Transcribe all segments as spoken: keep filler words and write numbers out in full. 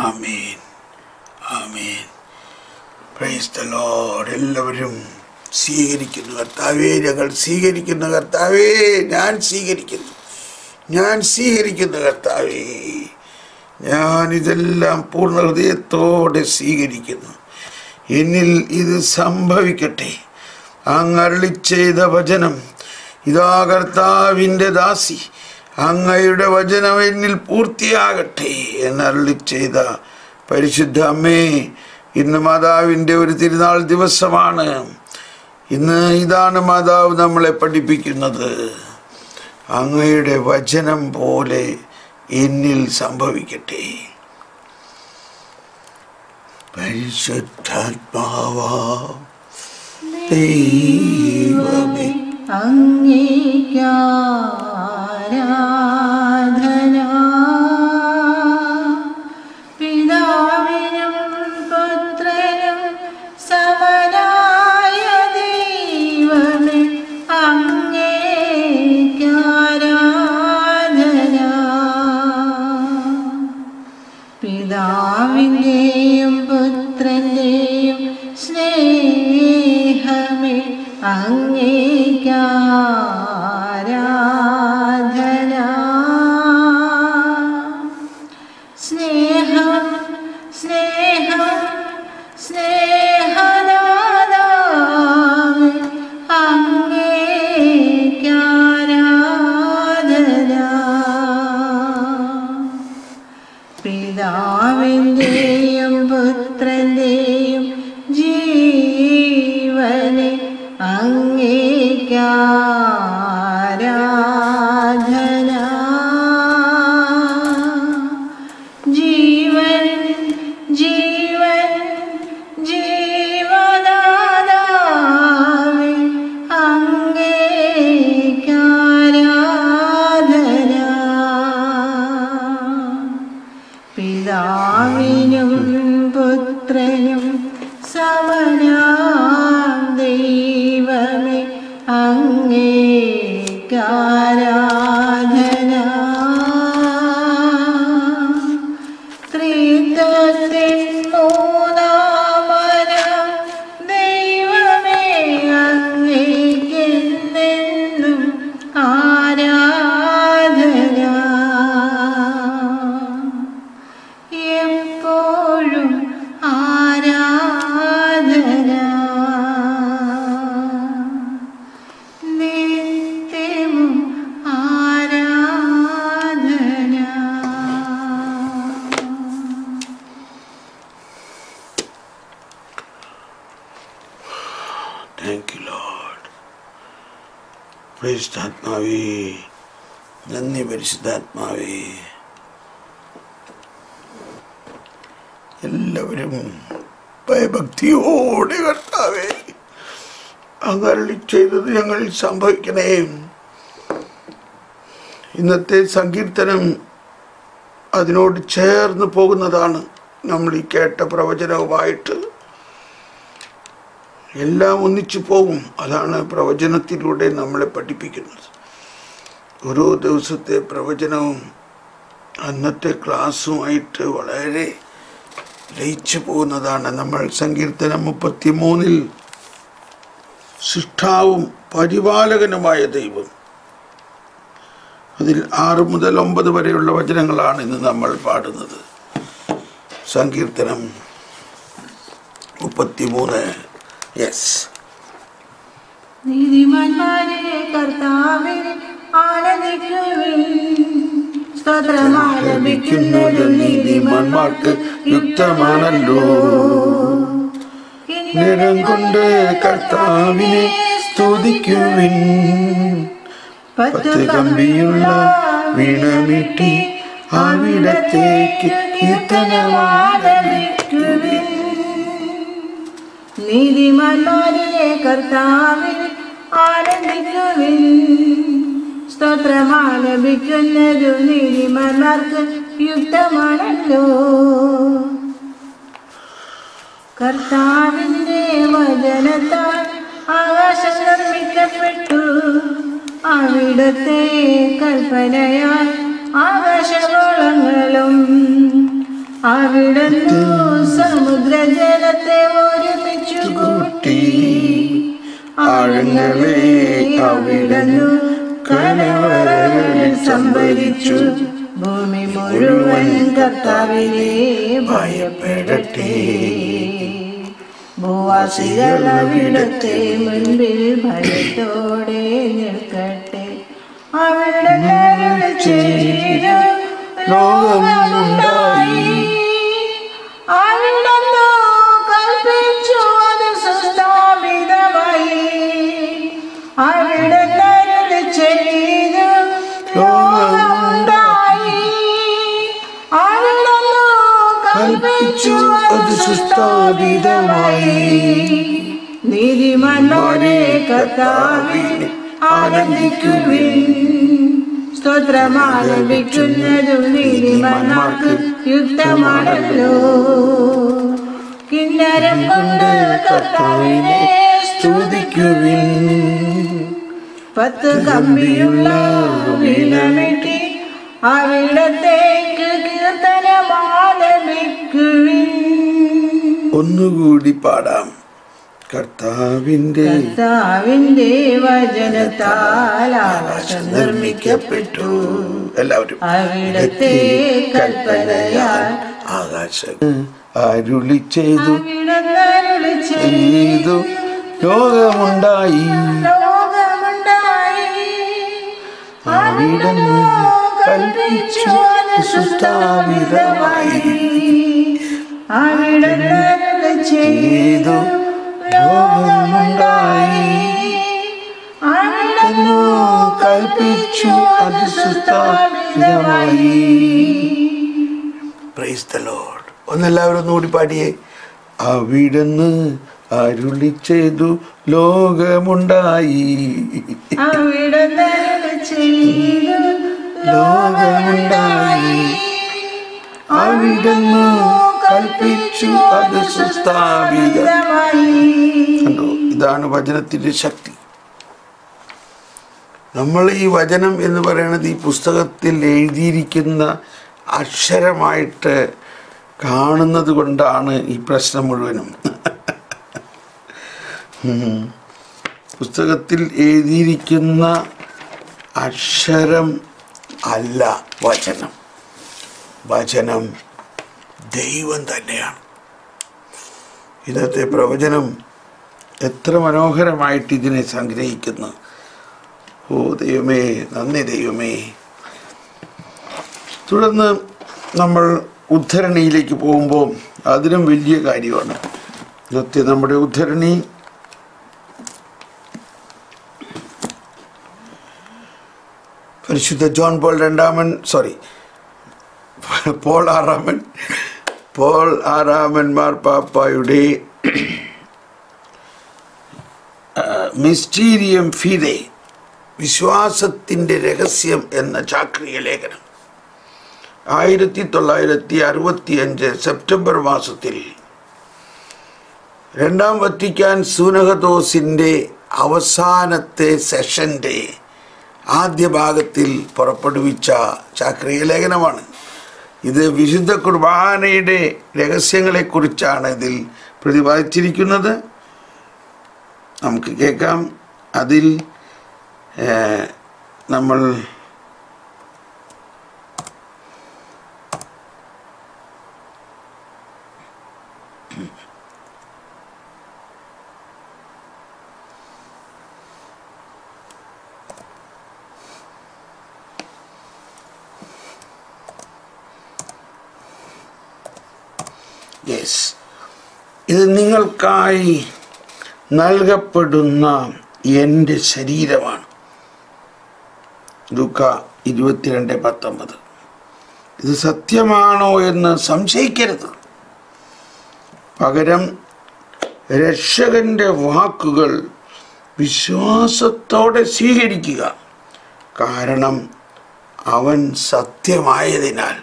ആമേൻ, ആമേൻ. Praise the Lord. എല്ലാവരും സ്വീകരിക്കുന്നു. കർത്താവേ, ഞങ്ങൾ സ്വീകരിക്കുന്നു. കർത്താവേ, ഞാൻ സ്വീകരിക്കുന്നു, ഞാൻ സ്വീകരിക്കുന്നു. കർത്താവേ, ഞാനിതെല്ലാം പൂർണ്ണ ഹൃദയത്തോടെ സ്വീകരിക്കുന്നു. എന്നിൽ ഇത് സംഭവിക്കട്ടെ. അങ്ങ് അരുളി ചെയ്ത വചനം, ഇതാ കർത്താവിൻ്റെ ദാസി, അങ്ങയുടെ വചനം എന്നിൽ പൂർത്തിയാകട്ടെ എന്നരുളി ചെയ്ത പരിശുദ്ധ അമ്മേ, ഇന്ന് മാതാവിൻ്റെ ഒരു തിരുനാൾ ദിവസമാണ്. ഇന്ന് ഇതാണ് മാതാവ് നമ്മളെ പഠിപ്പിക്കുന്നത്. അങ്ങയുടെ വചനം പോലെ എന്നിൽ സംഭവിക്കട്ടെ. പരിശുദ്ധാത്മാവാം ദൈവമേ, അങ്ങേക്കാരാധന. പിതാവിനും പുത്രനും സമനായ ദൈവമേ, അങ്ങേക്കാരാധന. പിതാവിൻ്റെയും പുത്രൻ്റെയും സ്നേഹമേ, അങ്ങേക്കാരാധന. സ്നേഹം സ്നേഹം സ്നേഹനാദാമേ, അങ്ങേക്കാരാധന. പിതാവിൻ്റെയും പുത്രൻ്റെയും ജീവനെ, അങ്ങേക്കാരാധന. ജീവൻ ജീവൻ ജീവദാതാവേ, അങ്ങേക്കാരാധന. പിതാവിനും പുത്രനും സമനാം ദൈവമേ, അങ്ങേക്കാരാധന. ത്രിത്വത്തിൻ മൂന്നാമനാം ദൈവമേ, അങ്ങേക്കെന്നെന്നും ആരാധന. എപ്പോഴും ആരാധന, നിത്യവും ആരാധന. Thank you Lord. പരിശുദ്ധാത്മാവേ, നന്ദി പരിശുദ്ധാത്മാവേ. എല്ലാവരും ഭയഭക്തിയോടെ കർത്താവേ, അങ്ങ് അരുളി ചെയ്തത് ഞങ്ങളിൽ സംഭവിക്കണേ. ഇന്നത്തെ സങ്കീർത്തനം അതിനോട് ചേർന്ന് പോകുന്നതാണ്. നമ്മൾ ഈ കേട്ട പ്രവചനവുമായിട്ട് എല്ലാം ഒന്നിച്ചു പോകും. അതാണ് പ്രവചനത്തിലൂടെ നമ്മളെ പഠിപ്പിക്കുന്നത്. ഓരോ ദിവസത്തെ പ്രവചനവും അന്നത്തെ ക്ലാസ്സുമായിട്ട് വളരെ ലയിച്ചു പോകുന്നതാണ്. നമ്മൾ സങ്കീർത്തനം മുപ്പത്തി മൂന്നിൽ സൃഷ്ടാവും പരിപാലകനുമായ ദൈവം, അതിൽ ആറ് മുതൽ ഒമ്പത് വരെയുള്ള വചനങ്ങളാണ് ഇന്ന് നമ്മൾ പാടുന്നത്. സങ്കീർത്തനം മുപ്പത്തി മൂന്ന്. യെസ്. നീതിമാന്മാരെ കർത്താവിൽ ആനന്ദിക്കുവിൻ, സ്തോത്രമാലപിക്കുന്നത് നീതിമാന്മാർക്ക് യുക്തമാണല്ലോ. നിരം കൊണ്ട് കർത്താവിനെ സ്തുതിക്കുവിൻ, പത്ത് കമ്പിയുള്ള വീണമീട്ടി അവിടത്തേക്ക് കീർത്തനമാലപിക്കുവിൻ. നീതിമാന്മാരെ കർത്താവിൽ ആനന്ദിക്കുവിൻ, സ്തോത്രമാലപിക്കുന്നതു നീതിമാന്മാർക്ക് യുക്തമാണല്ലോ. കർത്താവിന്റെ വചനത്താൽ ആകാശം നിർമ്മിക്കപ്പെട്ടു, അവിടുത്തെ കൽപ്പനയാൽ ആകാശഗോളങ്ങളും അവിടുന്നു സമുദ്രജലത്തെ ഒരുമിച്ചു കൂട്ടി. ആഴങ്ങളെ അവിടുന്നു കലവറകളിൽ സംഭരിച്ചു. ഭൂമി മുഴുവൻ കർത്താവിനെ ഭയപ്പെടട്ടെ. ഭൂവാസികൾ അവിടുത്തെ മുൻപിൽ ഭയത്തോടെ നിൽക്കട്ടെ. അവിടുന്ന് ചെയ്തു ലോകമുണ്ടായി. അവിടുന്ന് കൽപ്പിച്ചു അത് സുസ്ഥാപിതമായി. അവിടുന്ന് ചെയ്തു ലോകമുണ്ടായി. അവിടുന്ന് കൽപ്പിച്ചു അത് സുസ്ഥാപിതമായി. നീതിമാന്മാരെ കർത്താവിനെ ആനന്ദിക്കുവിൻ. സ്തോത്രമാലപിക്കുന്നതും നീതിമാന്മാർക്ക് യുക്തമാണല്ലോ. കിന്നരം കൊണ്ട് കർത്താവിനെ സ്തുതിക്കുവിൻ. പത്ത് കമ്പിയുള്ള വീണമിട്ടി അവിടത്തേക്ക് കീർത്തനമാലപിക്കുവിൻ. ഒന്നുകൂടി പാടാം. കർത്താവിന്റെ കർത്താവിന്റെ വചനത്താൽ ആകാശം നിർമ്മിക്കപ്പെട്ടു. എല്ലാവരും അവിടത്തെ കൽപ്പനയാൽ ആകാശം അരുളി ചെയ്തു അവിടുന്നരുളി ചെയ്തു ലോകമുണ്ടായി. ലോകമുണ്ടായി. അവിടുന്ന് കൽപ്പിച്ചു സുസ്ഥാപിതമായി. അവിടുന്നരുളി ചെയ്തു ലോകമുണ്ടായി. അവിടുന്ന് കൽപ്പിച്ചു അത് സുസ്ഥാപിതമായി. Praise the Lord. ഒന്നെല്ലാവരും ഒന്നുകൂടി പാടിയേ. അവിടുന്ന് അരുളി ചെയ്തു ലോകമുണ്ടായി. അവിടുന്നരുളി ചെയ്തു ലോകമുണ്ടായി. അവിടുന്ന് കൽപ്പിച്ചു അത് സുസ്ഥാപിതമായി. കണ്ടോ, ഇതാണ് വചനത്തിന്റെ ശക്തി. നമ്മൾ ഈ വചനം എന്ന് പറയുന്നത് ഈ പുസ്തകത്തിൽ എഴുതിയിരിക്കുന്ന അക്ഷരമായിട്ട് കാണുന്നത് കൊണ്ടാണ് ഈ പ്രശ്നം മുഴുവനും. പുസ്തകത്തിൽ എഴുതിയിരിക്കുന്ന അക്ഷരം അല്ല വചനം. വചനം ദൈവം തന്നെയാണ്. ഇന്നത്തെ പ്രവചനം എത്ര മനോഹരമായിട്ട് ഇതിനെ സംഗ്രഹിക്കുന്നു. ഓ ദൈവമേ, നന്ദി ദൈവമേ. തുടർന്ന് നമ്മൾ ഉദ്ധരണിയിലേക്ക് പോകുമ്പോൾ അതിനും വലിയ കാര്യമാണ്. ഇന്നത്തെ നമ്മുടെ ഉദ്ധരണി പരിശുദ്ധ ജോൺ പോൾ രണ്ടാമൻ സോറി പോൾ ആറാമൻ പോൾ ആറാമൻ മാർപ്പാപ്പായുടെ മിസ്റ്റീരിയം ഫിദെ, വിശ്വാസത്തിൻ്റെ രഹസ്യം എന്ന ചാക്രിക ലേഖനം ആയിരത്തി തൊള്ളായിരത്തി അറുപത്തി അഞ്ച് സെപ്റ്റംബർ മാസത്തിൽ രണ്ടാം വത്തിക്കാൻ സൂനഹദോസിൻ്റെ അവസാനത്തെ സെഷൻ്റെ ആദ്യ ഭാഗത്തിൽ പുറപ്പെടുവിച്ച ചാക്രിക ലേഖനമാണ്. ഇത് വിശുദ്ധ കുർബാനയുടെ രഹസ്യങ്ങളെക്കുറിച്ചാണ് ഇതിൽ പ്രതിപാദിച്ചിരിക്കുന്നത്. നമുക്ക് കേൾക്കാം. അതിൽ നമ്മൾ യെസ് ഇത് നിങ്ങൾക്കായി നൽകപ്പെടുന്ന എൻ്റെ ശരീരമാണ്. ലൂക്ക ഇരുപത്തിരണ്ട് പത്തൊമ്പത്. ഇത് സത്യമാണോ എന്ന് സംശയിക്കരുത്. പകരം രക്ഷകന്റെ വാക്കുകൾ വിശ്വാസത്തോടെ സ്വീകരിക്കുക. കാരണം അവൻ സത്യമായതിനാൽ.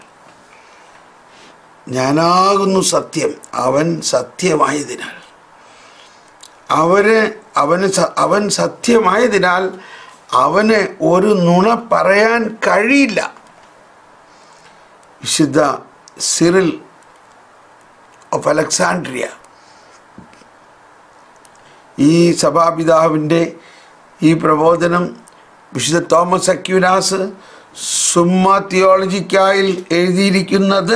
ഞാനാകുന്നു സത്യം, അവൻ സത്യമായതിനാൽ. അവന് അവന് അവൻ സത്യമായതിനാൽ അവന് ഒരു നുണ പറയാൻ കഴിയില്ല. വിശുദ്ധ സിറിൽ ഓഫ് അലക്സാൻഡ്രിയ. ഈ സഭാപിതാവിൻ്റെ ഈ പ്രബോധനം വിശുദ്ധ തോമസ് അക്വീനാസ് സുമ്മ തിയോളജിക്കായിൽ എഴുതിയിരിക്കുന്നത്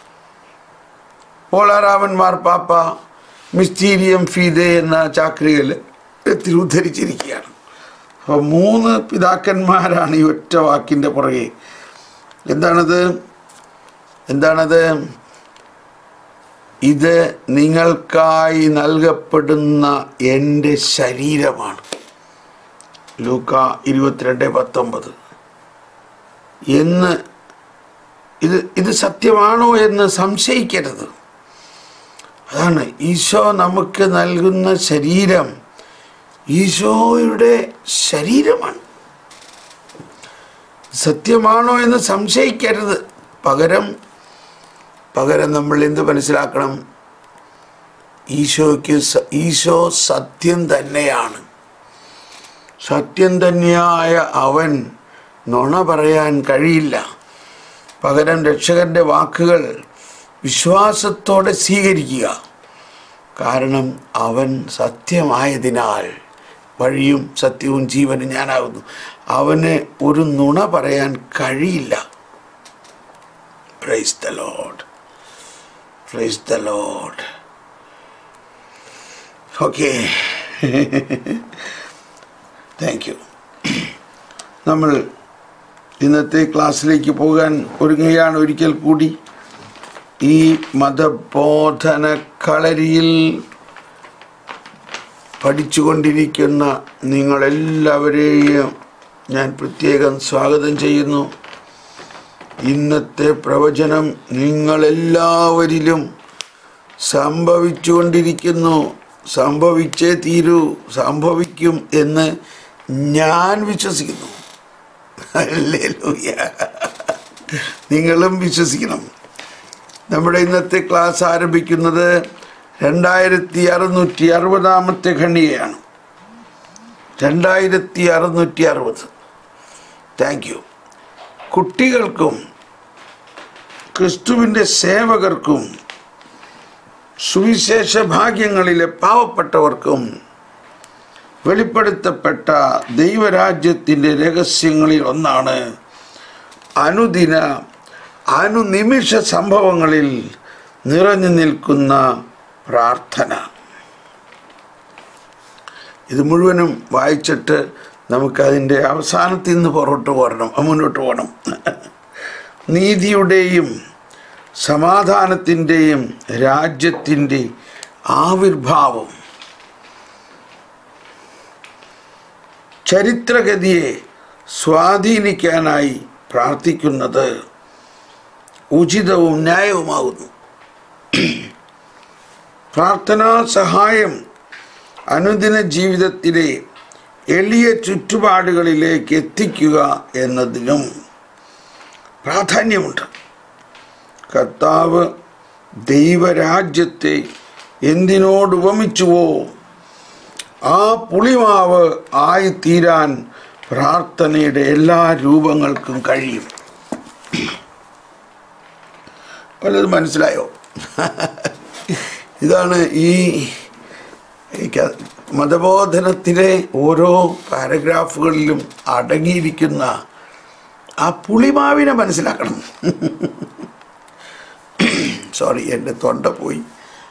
പോളാറാമൻ മാർപ്പാപ്പ മിസ്റ്റീരിയം ഫീദെ എന്ന ചാക്രികത്തിൽ ഉദ്ധരിച്ചിരിക്കുകയാണ്. അപ്പോൾ മൂന്ന് പിതാക്കന്മാരാണ് ഈ ഒറ്റ വാക്കിൻ്റെ പുറകെ. എന്താണത് എന്താണത് ഇത് നിങ്ങൾക്കായി നൽകപ്പെടുന്ന എൻ്റെ ശരീരമാണ്. ലൂക്ക ഇരുപത്തിരണ്ട് പത്തൊമ്പത് എന്ന്. ഇത് ഇത് സത്യമാണോ എന്ന് സംശയിക്കരുത്. അതാണ് ഈശോ നമുക്ക് നൽകുന്ന ശരീരം ഈശോയുടെ ശരീരമാണ്. സത്യമാണോ എന്ന് സംശയിക്കരുത്. പകരം പകരം നമ്മൾ എന്ത് മനസ്സിലാക്കണം? ഈശോയ്ക്ക് ഈശോ സത്യം തന്നെയാണ്. സത്യം തന്നെയായ അവൻ നുണ പറയാൻ കഴിയില്ല. പകരം രക്ഷകൻ്റെ വാക്കുകൾ വിശ്വാസത്തോടെ സ്വീകരിക്കുക. കാരണം അവൻ സത്യമായതിനാൽ വഴിയും സത്യവും ജീവനും ഞാനാകുന്നു. അവന് ഒരു നുണ പറയാൻ കഴിയില്ല. Praise the Lord, praise the Lord. Okay, thank you. നമ്മൾ ഇന്നത്തെ ക്ലാസ്സിലേക്ക് പോകാൻ ഒരുങ്ങുകയാണ്. ഒരിക്കൽ കൂടി ഈ മതബോധന കളരിയിൽ പഠിച്ചുകൊണ്ടിരിക്കുന്ന നിങ്ങളെല്ലാവരെയും ഞാൻ പ്രത്യേകം സ്വാഗതം ചെയ്യുന്നു. ഇന്നത്തെ പ്രവചനം നിങ്ങളെല്ലാവരിലും സംഭവിച്ചുകൊണ്ടിരിക്കുന്നു. സംഭവിച്ചേ തീരൂ, സംഭവിക്കും എന്ന് ഞാൻ വിശ്വസിക്കുന്നു. ഹല്ലേലൂയ. നിങ്ങളും വിശ്വസിക്കണം. നമ്മുടെ ഇന്നത്തെ ക്ലാസ് ആരംഭിക്കുന്നത് രണ്ടായിരത്തി അറുന്നൂറ്റി അറുപതാമത്തെ ഖണ്ഡികയാണ്. രണ്ടായിരത്തി അറുന്നൂറ്റി അറുപത്. Thank you. കുട്ടികൾക്കും ക്രിസ്തുവിൻ്റെ സേവകർക്കും സുവിശേഷ ഭാഗ്യങ്ങളിലെ പാവപ്പെട്ടവർക്കും വെളിപ്പെടുത്തപ്പെട്ട ദൈവരാജ്യത്തിൻ്റെ രഹസ്യങ്ങളിൽ ഒന്നാണ് അനുദിന അനുനിമിഷ സംഭവങ്ങളിൽ നിറഞ്ഞു നിൽക്കുന്ന പ്രാർത്ഥന. ഇത് മുഴുവനും വായിച്ചിട്ട് നമുക്കതിൻ്റെ അവസാനത്തിൽ നിന്ന് പുറകോട്ട് പോരണം, മുന്നോട്ട് പോകണം. നീതിയുടെയും സമാധാനത്തിൻ്റെയും രാജ്യത്തിൻ്റെ ആവിർഭാവം ചരിത്രഗതിയെ സ്വാധീനിക്കാനായി പ്രാർത്ഥിക്കുന്നത് ഉചിതവും ന്യായവുമാകുന്നു. പ്രാർത്ഥനാ സഹായം അനുദിന ജീവിതത്തിലെ എളിയ ചുറ്റുപാടുകളിലേക്ക് എത്തിക്കുക എന്നതിനും പ്രാധാന്യമുണ്ട്. കർത്താവ് ദൈവരാജ്യത്തെ എന്തിനോട് ഉപമിച്ചുവോ ആ പുളിമാവ് ആയിത്തീരാൻ പ്രാർത്ഥനയുടെ എല്ലാ രൂപങ്ങൾക്കും കഴിയും. വല്ലത് മനസ്സിലായോ? ഇതാണ് ഈ മതബോധനത്തിലെ ഓരോ പാരഗ്രാഫുകളിലും അടങ്ങിയിരിക്കുന്ന ആ പുളിമാവിനെ മനസ്സിലാക്കണം. സോറി, എൻ്റെ തൊണ്ട പോയി.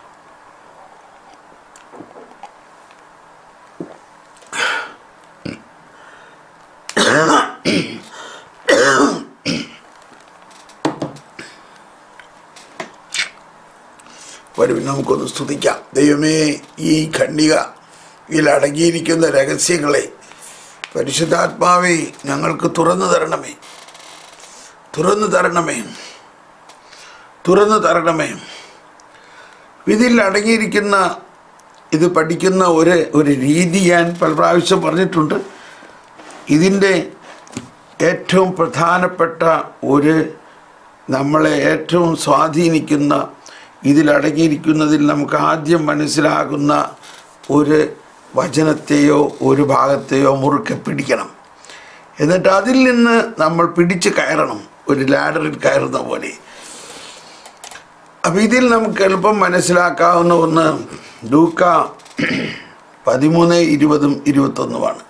വരും, നമുക്കൊന്ന് സ്തുതിക്കാം. ദൈവമേ, ഈ ഖണ്ഡിക ഇതിലടങ്ങിയിരിക്കുന്ന രഹസ്യങ്ങളെ പരിശുദ്ധാത്മാവേ ഞങ്ങൾക്ക് തുറന്നു തരണമേ, തുറന്നു തരണമേ, തുറന്നു തരണമേ. ഇതിൽ അടങ്ങിയിരിക്കുന്ന ഇത് പഠിക്കുന്ന ഒരു ഒരു രീതി ഞാൻ പല പ്രാവശ്യം പറഞ്ഞിട്ടുണ്ട്. ഇതിൻ്റെ ഏറ്റവും പ്രധാനപ്പെട്ട ഒരു നമ്മളെ ഏറ്റവും സ്വാധീനിക്കുന്ന ഇതിലടങ്ങിയിരിക്കുന്നതിൽ നമുക്ക് ആദ്യം മനസ്സിലാകുന്ന ഒരു വചനത്തെയോ ഒരു ഭാഗത്തെയോ മുറുക്കെ പിടിക്കണം. എന്നിട്ട് അതിൽ നിന്ന് നമ്മൾ പിടിച്ച് കയറണം, ഒരു ലാഡറിൽ കയറുന്ന പോലെ. അപ്പം ഇതിൽ നമുക്ക് എളുപ്പം മനസ്സിലാക്കാവുന്ന ഒന്ന് ലൂക്ക പതിമൂന്ന് ഇരുപതും ഇരുപത്തൊന്നുമാണ്.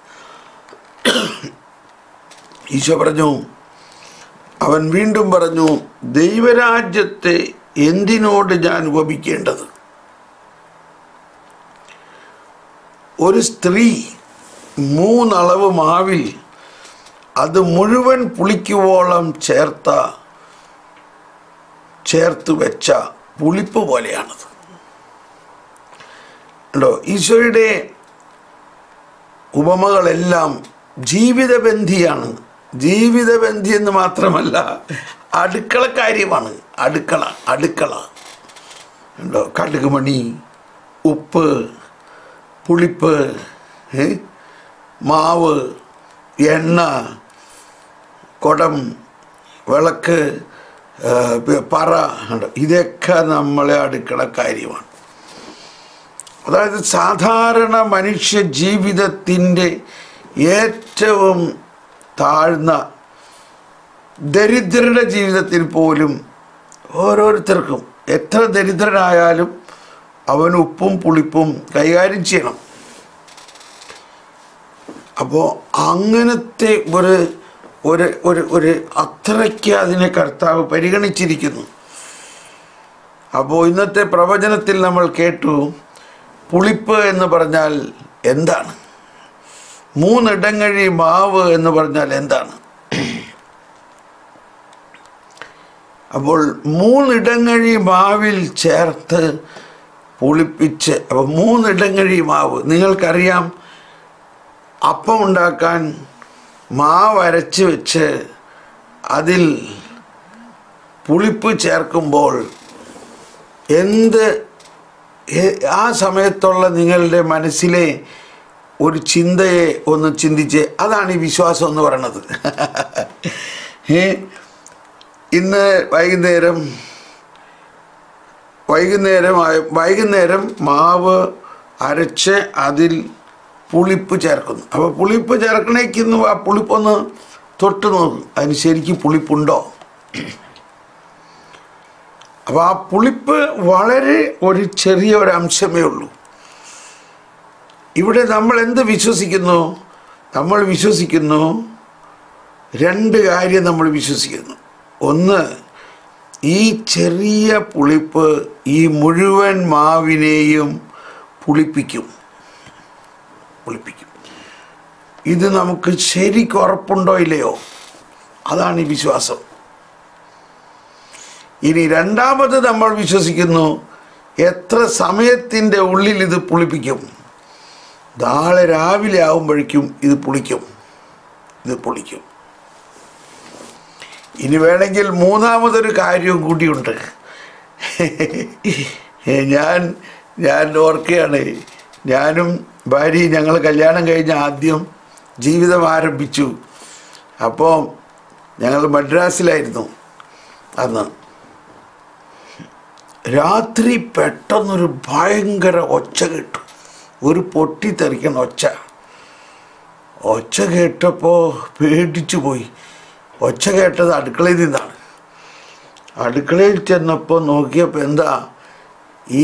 ഈശോ പറഞ്ഞു, അവൻ വീണ്ടും പറഞ്ഞു, ദൈവരാജ്യത്തെ എന്തിനോട് ഞാൻ ഉപമിക്കേണ്ടത്? ഒരു സ്ത്രീ മൂന്നളവ് മാവിൽ അത് മുഴുവൻ പുളിക്കുവോളം ചേർത്ത ചേർത്ത് വെച്ച പുളിപ്പ് പോലെയാണത്. ഉണ്ടോ? ഈശോയുടെ ഉപമകളെല്ലാം ജീവിതബന്ധിയാണ്. ജീവിതബന്ധി എന്ന് മാത്രമല്ല, അടുക്കള കാര്യമാണ്. അടുക്കള അടുക്കള ഉണ്ടോ? കടുകുമണി, ഉപ്പ്, പുളിപ്പ്, മാവ്, എണ്ണ, കുടം, വിളക്ക്, പറ, ഇതൊക്കെ നമ്മളെ അടുക്കള കാര്യമാണ്. അതായത് സാധാരണ മനുഷ്യ ജീവിതത്തിൻ്റെ ഏറ്റവും താഴ്ന്ന ദരിദ്രരുടെ ജീവിതത്തിൽ പോലും ഓരോരുത്തർക്കും എത്ര ദരിദ്രനായാലും അവൻ ഉപ്പും പുളിപ്പും കൈകാര്യം ചെയ്യണം. അപ്പോൾ അങ്ങനത്തെ ഒരു ഒരു ഒരു ഒരു അത്രയ്ക്ക് അതിനെ കർത്താവ് പരിഗണിച്ചിരിക്കുന്നു. അപ്പോൾ ഇന്നത്തെ പ്രവചനത്തിൽ നമ്മൾ കേട്ടു, പുളിപ്പ് എന്ന് പറഞ്ഞാൽ എന്താണ്? മൂന്നിടങ്ങഴി മാവ് എന്ന് പറഞ്ഞാൽ എന്താണ്? അപ്പോൾ മൂന്നിടങ്ങഴി മാവിൽ ചേർത്ത് പുളിപ്പിച്ച്, അപ്പോൾ മൂന്നിടങ്ങഴി മാവ് നിങ്ങൾക്കറിയാം, അപ്പം ഉണ്ടാക്കാൻ മാവ് അരച്ച് വെച്ച് അതിൽ പുളിപ്പ് ചേർക്കുമ്പോൾ എന്ത് ആ സമയത്തുള്ള നിങ്ങളുടെ മനസ്സിലെ ഒരു ചിന്തയെ ഒന്ന് ചിന്തിച്ച്, അതാണ് ഈ വിശ്വാസം എന്ന് പറയണത്. ഇന്ന് വൈകുന്നേരം വൈകുന്നേരം വൈകുന്നേരം മാവ് അരച്ച് അതിൽ പുളിപ്പ് ചേർക്കുന്നു. അപ്പോൾ പുളിപ്പ് ചേർക്കണേക്കുന്നു ആ പുളിപ്പൊന്ന് തൊട്ട് നോക്കും, അതിന് ശരിക്കും പുളിപ്പുണ്ടോ? അപ്പോൾ ആ പുളിപ്പ് വളരെ ഒരു ചെറിയ ഒരു അംശമേ ഉള്ളൂ. ഇവിടെ നമ്മൾ എന്ത് വിശ്വസിക്കുന്നു? നമ്മൾ വിശ്വസിക്കുന്നു രണ്ട് കാര്യം നമ്മൾ വിശ്വസിക്കുന്നു. ഒന്ന്, ഈ ചെറിയ പുളിപ്പ് ഈ മുഴുവൻ മാവിനെയും പുളിപ്പിക്കും പുളിപ്പിക്കും ഇത് നമുക്ക് ശരിക്കും ഉറപ്പുണ്ടോ ഇല്ലയോ? അതാണ് ഈ വിശ്വാസം. ഇനി രണ്ടാമത് നമ്മൾ വിശ്വസിക്കുന്നു, എത്ര സമയത്തിൻ്റെ ഉള്ളിൽ ഇത് പുളിപ്പിക്കും? നാളെ രാവിലെ ആകുമ്പോഴേക്കും ഇത് പുളിക്കും ഇത് പുളിക്കും ഇനി വേണമെങ്കിൽ മൂന്നാമതൊരു കാര്യവും കൂടിയുണ്ട്. ഞാൻ ഞാൻ ഓർക്കുകയാണ്, ഞാനും ഭാര്യയും ഞങ്ങൾ കല്യാണം കഴിഞ്ഞ് ആദ്യം ജീവിതം ആരംഭിച്ചു. അപ്പോൾ ഞങ്ങൾ മദ്രാസിലായിരുന്നു അന്ന്. രാത്രി പെട്ടെന്നൊരു ഭയങ്കര ഒച്ച കേട്ടു, ഒരു പൊട്ടിത്തെറിക്കണ ഒച്ച. ഒച്ച കേട്ടപ്പോൾ പേടിച്ചു പോയി. ഒച്ച കേട്ടത് അടുക്കളയിൽ നിന്നാണ്. അടുക്കളയിൽ ചെന്നപ്പോൾ നോക്കിയപ്പോൾ എന്താ, ഈ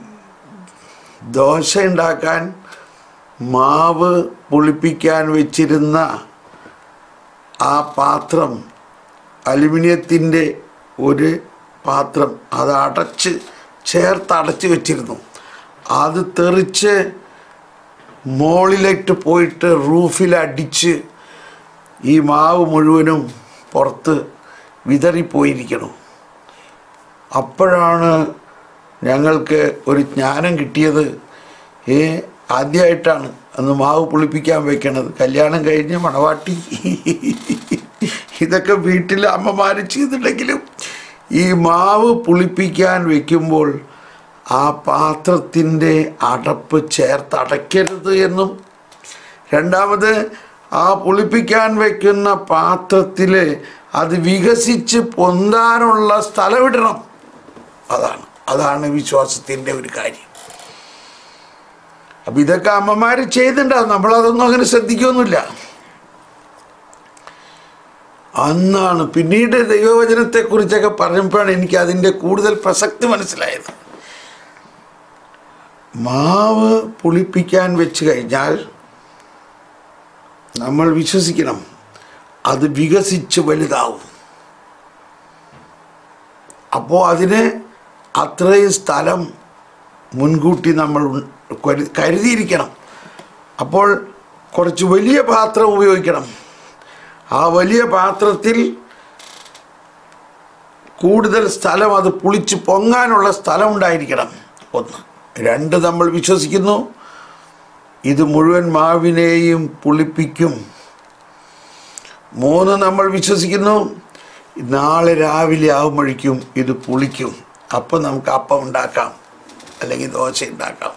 ദോശ ഉണ്ടാക്കാൻ മാവ് പുളിപ്പിക്കാൻ വെച്ചിരുന്ന ആ പാത്രം, അലുമിനിയത്തിൻ്റെ ഒരു പാത്രം, അത് അടച്ച് ചേർത്ത് അടച്ച് വെച്ചിരുന്നു. അത് തെറിച്ച് മുകളിലേക്ക് പോയിട്ട് റൂഫിലടിച്ച് ഈ മാവ് മുഴുവനും പുറത്ത് വിതറിപ്പോയിരിക്കണം. അപ്പോഴാണ് ഞങ്ങൾക്ക് ഒരു ജ്ഞാനം കിട്ടിയത്. ഏ ആദ്യമായിട്ടാണ് അന്ന് മാവ് പുളിപ്പിക്കാൻ വെക്കണത്. കല്യാണം കഴിഞ്ഞ് മണവാട്ടി ഇതൊക്കെ വീട്ടിൽ അമ്മമാർ ചെയ്തിട്ടുണ്ടെങ്കിലും ഈ മാവ് പുളിപ്പിക്കാൻ വെക്കുമ്പോൾ ആ പാത്രത്തിൻ്റെ അടപ്പ് ചേർത്ത് അടയ്ക്കരുത് എന്നും, രണ്ടാമത് ആ പുളിപ്പിക്കാൻ വയ്ക്കുന്ന പാത്രത്തിൽ അത് വികസിച്ച് പൊന്താനുള്ള സ്ഥലമിടണം. അതാണ് അതാണ് വിശ്വാസത്തിൻ്റെ ഒരു കാര്യം. അപ്പം ഇതൊക്കെ അമ്മമാർ ചെയ്തിട്ടുണ്ടാവും, നമ്മളതൊന്നും അങ്ങനെ ശ്രദ്ധിക്കുകയൊന്നുമില്ല. അന്നാണ് പിന്നീട് ദൈവവചനത്തെക്കുറിച്ചൊക്കെ പറഞ്ഞപ്പോഴാണ് എനിക്ക് അതിൻ്റെ കൂടുതൽ പ്രസക്തി മനസ്സിലായത്. മാവ് പുളിപ്പിക്കാൻ വെച്ച് കഴിഞ്ഞാൽ നമ്മൾ വിശ്വസിക്കണം അത് വികസിച്ച് വലുതാവും. അപ്പോൾ അതിന് അത്രയും സ്ഥലം മുൻകൂട്ടി നമ്മൾ കരുതിയിരിക്കണം. അപ്പോൾ കുറച്ച് വലിയ പാത്രം ഉപയോഗിക്കണം. ആ വലിയ പാത്രത്തിൽ കൂടുതൽ സ്ഥലം, അത് പുളിച്ച് പൊങ്ങാനുള്ള സ്ഥലം ഉണ്ടായിരിക്കണം. ഒന്ന്. രണ്ട്, നമ്മൾ വിശ്വസിക്കുന്നു ഇത് മുഴുവൻ മാവിനെയും പുളിപ്പിക്കും. മൂന്ന്, നമ്മൾ വിശ്വസിക്കുന്നു നാളെ രാവിലെ ആവുമ്പോഴേക്കും ഇത് പുളിക്കും. അപ്പം നമുക്ക് അപ്പം ഉണ്ടാക്കാം, അല്ലെങ്കിൽ ദോശ ഉണ്ടാക്കാം.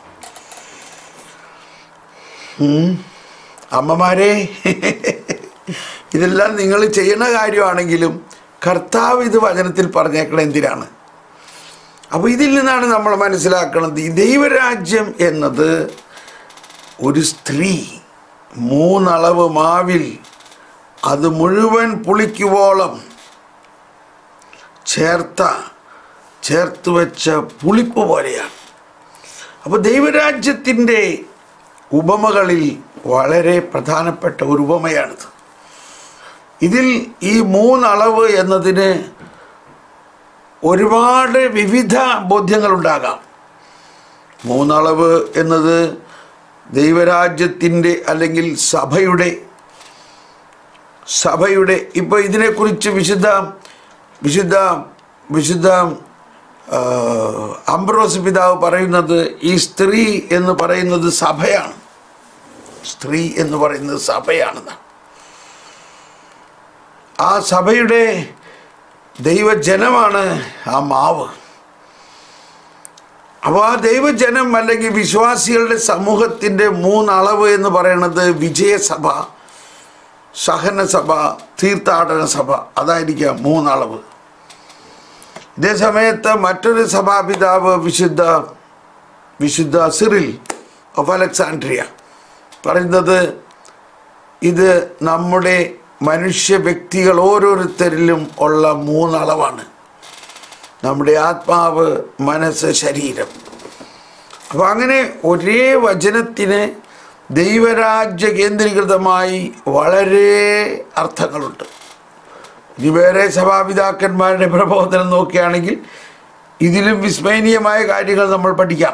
അമ്മമാരെ, ഇതെല്ലാം നിങ്ങൾ ചെയ്യുന്ന കാര്യമാണെങ്കിലും കർത്താവ് ഇത് വചനത്തിൽ പറഞ്ഞേക്കണം എന്തിനാണ്? അപ്പോൾ ഇതിൽ നിന്നാണ് നമ്മൾ മനസ്സിലാക്കുന്നത്, ഈ ദൈവരാജ്യം എന്നത് ഒരു സ്ത്രീ മൂന്നളവ് മാവിൽ അത് മുഴുവൻ പുളിക്കുവോളം ചേർത്ത ചേർത്ത് വെച്ച പുളിപ്പ് പോലെയാണ്. അപ്പോൾ ദൈവരാജ്യത്തിൻ്റെ ഉപമകളിൽ വളരെ പ്രധാനപ്പെട്ട ഒരു ഉപമയാണിത്. ഇതിൽ ഈ മൂന്നളവ് എന്നതിന് ഒരുപാട് വിവിധ ബോധ്യങ്ങളുണ്ടാകാം. മൂന്നളവ് എന്നത് ദൈവരാജ്യത്തിൻ്റെ അല്ലെങ്കിൽ സഭയുടെ സഭയുടെ ഇപ്പോൾ ഇതിനെക്കുറിച്ച് വിശുദ്ധ വിശുദ്ധ വിശുദ്ധ അംബ്രോസ് പിതാവ് പറയുന്നത് ഈ സ്ത്രീ എന്ന് പറയുന്നത് സഭയാണ്. സ്ത്രീ എന്ന് പറയുന്നത് സഭയാണെന്ന്. ആ സഭയുടെ ദൈവജനമാണ് ആ മാവ്. അപ്പോൾ ആ ദൈവജനം അല്ലെങ്കിൽ വിശ്വാസികളുടെ സമൂഹത്തിൻ്റെ മൂന്നളവ് എന്ന് പറയുന്നത് വിജയസഭ, സഹനസഭ, തീർത്ഥാടന സഭ. അതായിരിക്കാം മൂന്നളവ്. ഇതേ സമയത്ത് മറ്റൊരു സഭാപിതാവ് വിശുദ്ധ വിശുദ്ധ സിറിൽ ഓഫ് അലക്സാൻഡ്രിയ പറയുന്നത് ഇത് നമ്മുടെ മനുഷ്യ വ്യക്തികൾ ഓരോരുത്തരിലും ഉള്ള മൂന്നളവാണ്. നമ്മുടെ ആത്മാവ്, മനസ്സ്, ശരീരം. അപ്പോൾ അങ്ങനെ ഒരേ വചനത്തിന് ദൈവരാജ്യ കേന്ദ്രീകൃതമായി വളരെ അർത്ഥങ്ങളുണ്ട്. ഇനി വേറെ സഭാപിതാക്കന്മാരുടെ പ്രബോധനം നോക്കുകയാണെങ്കിൽ ഇതിലും വിസ്മയനീയമായ കാര്യങ്ങൾ നമ്മൾ പഠിക്കാം.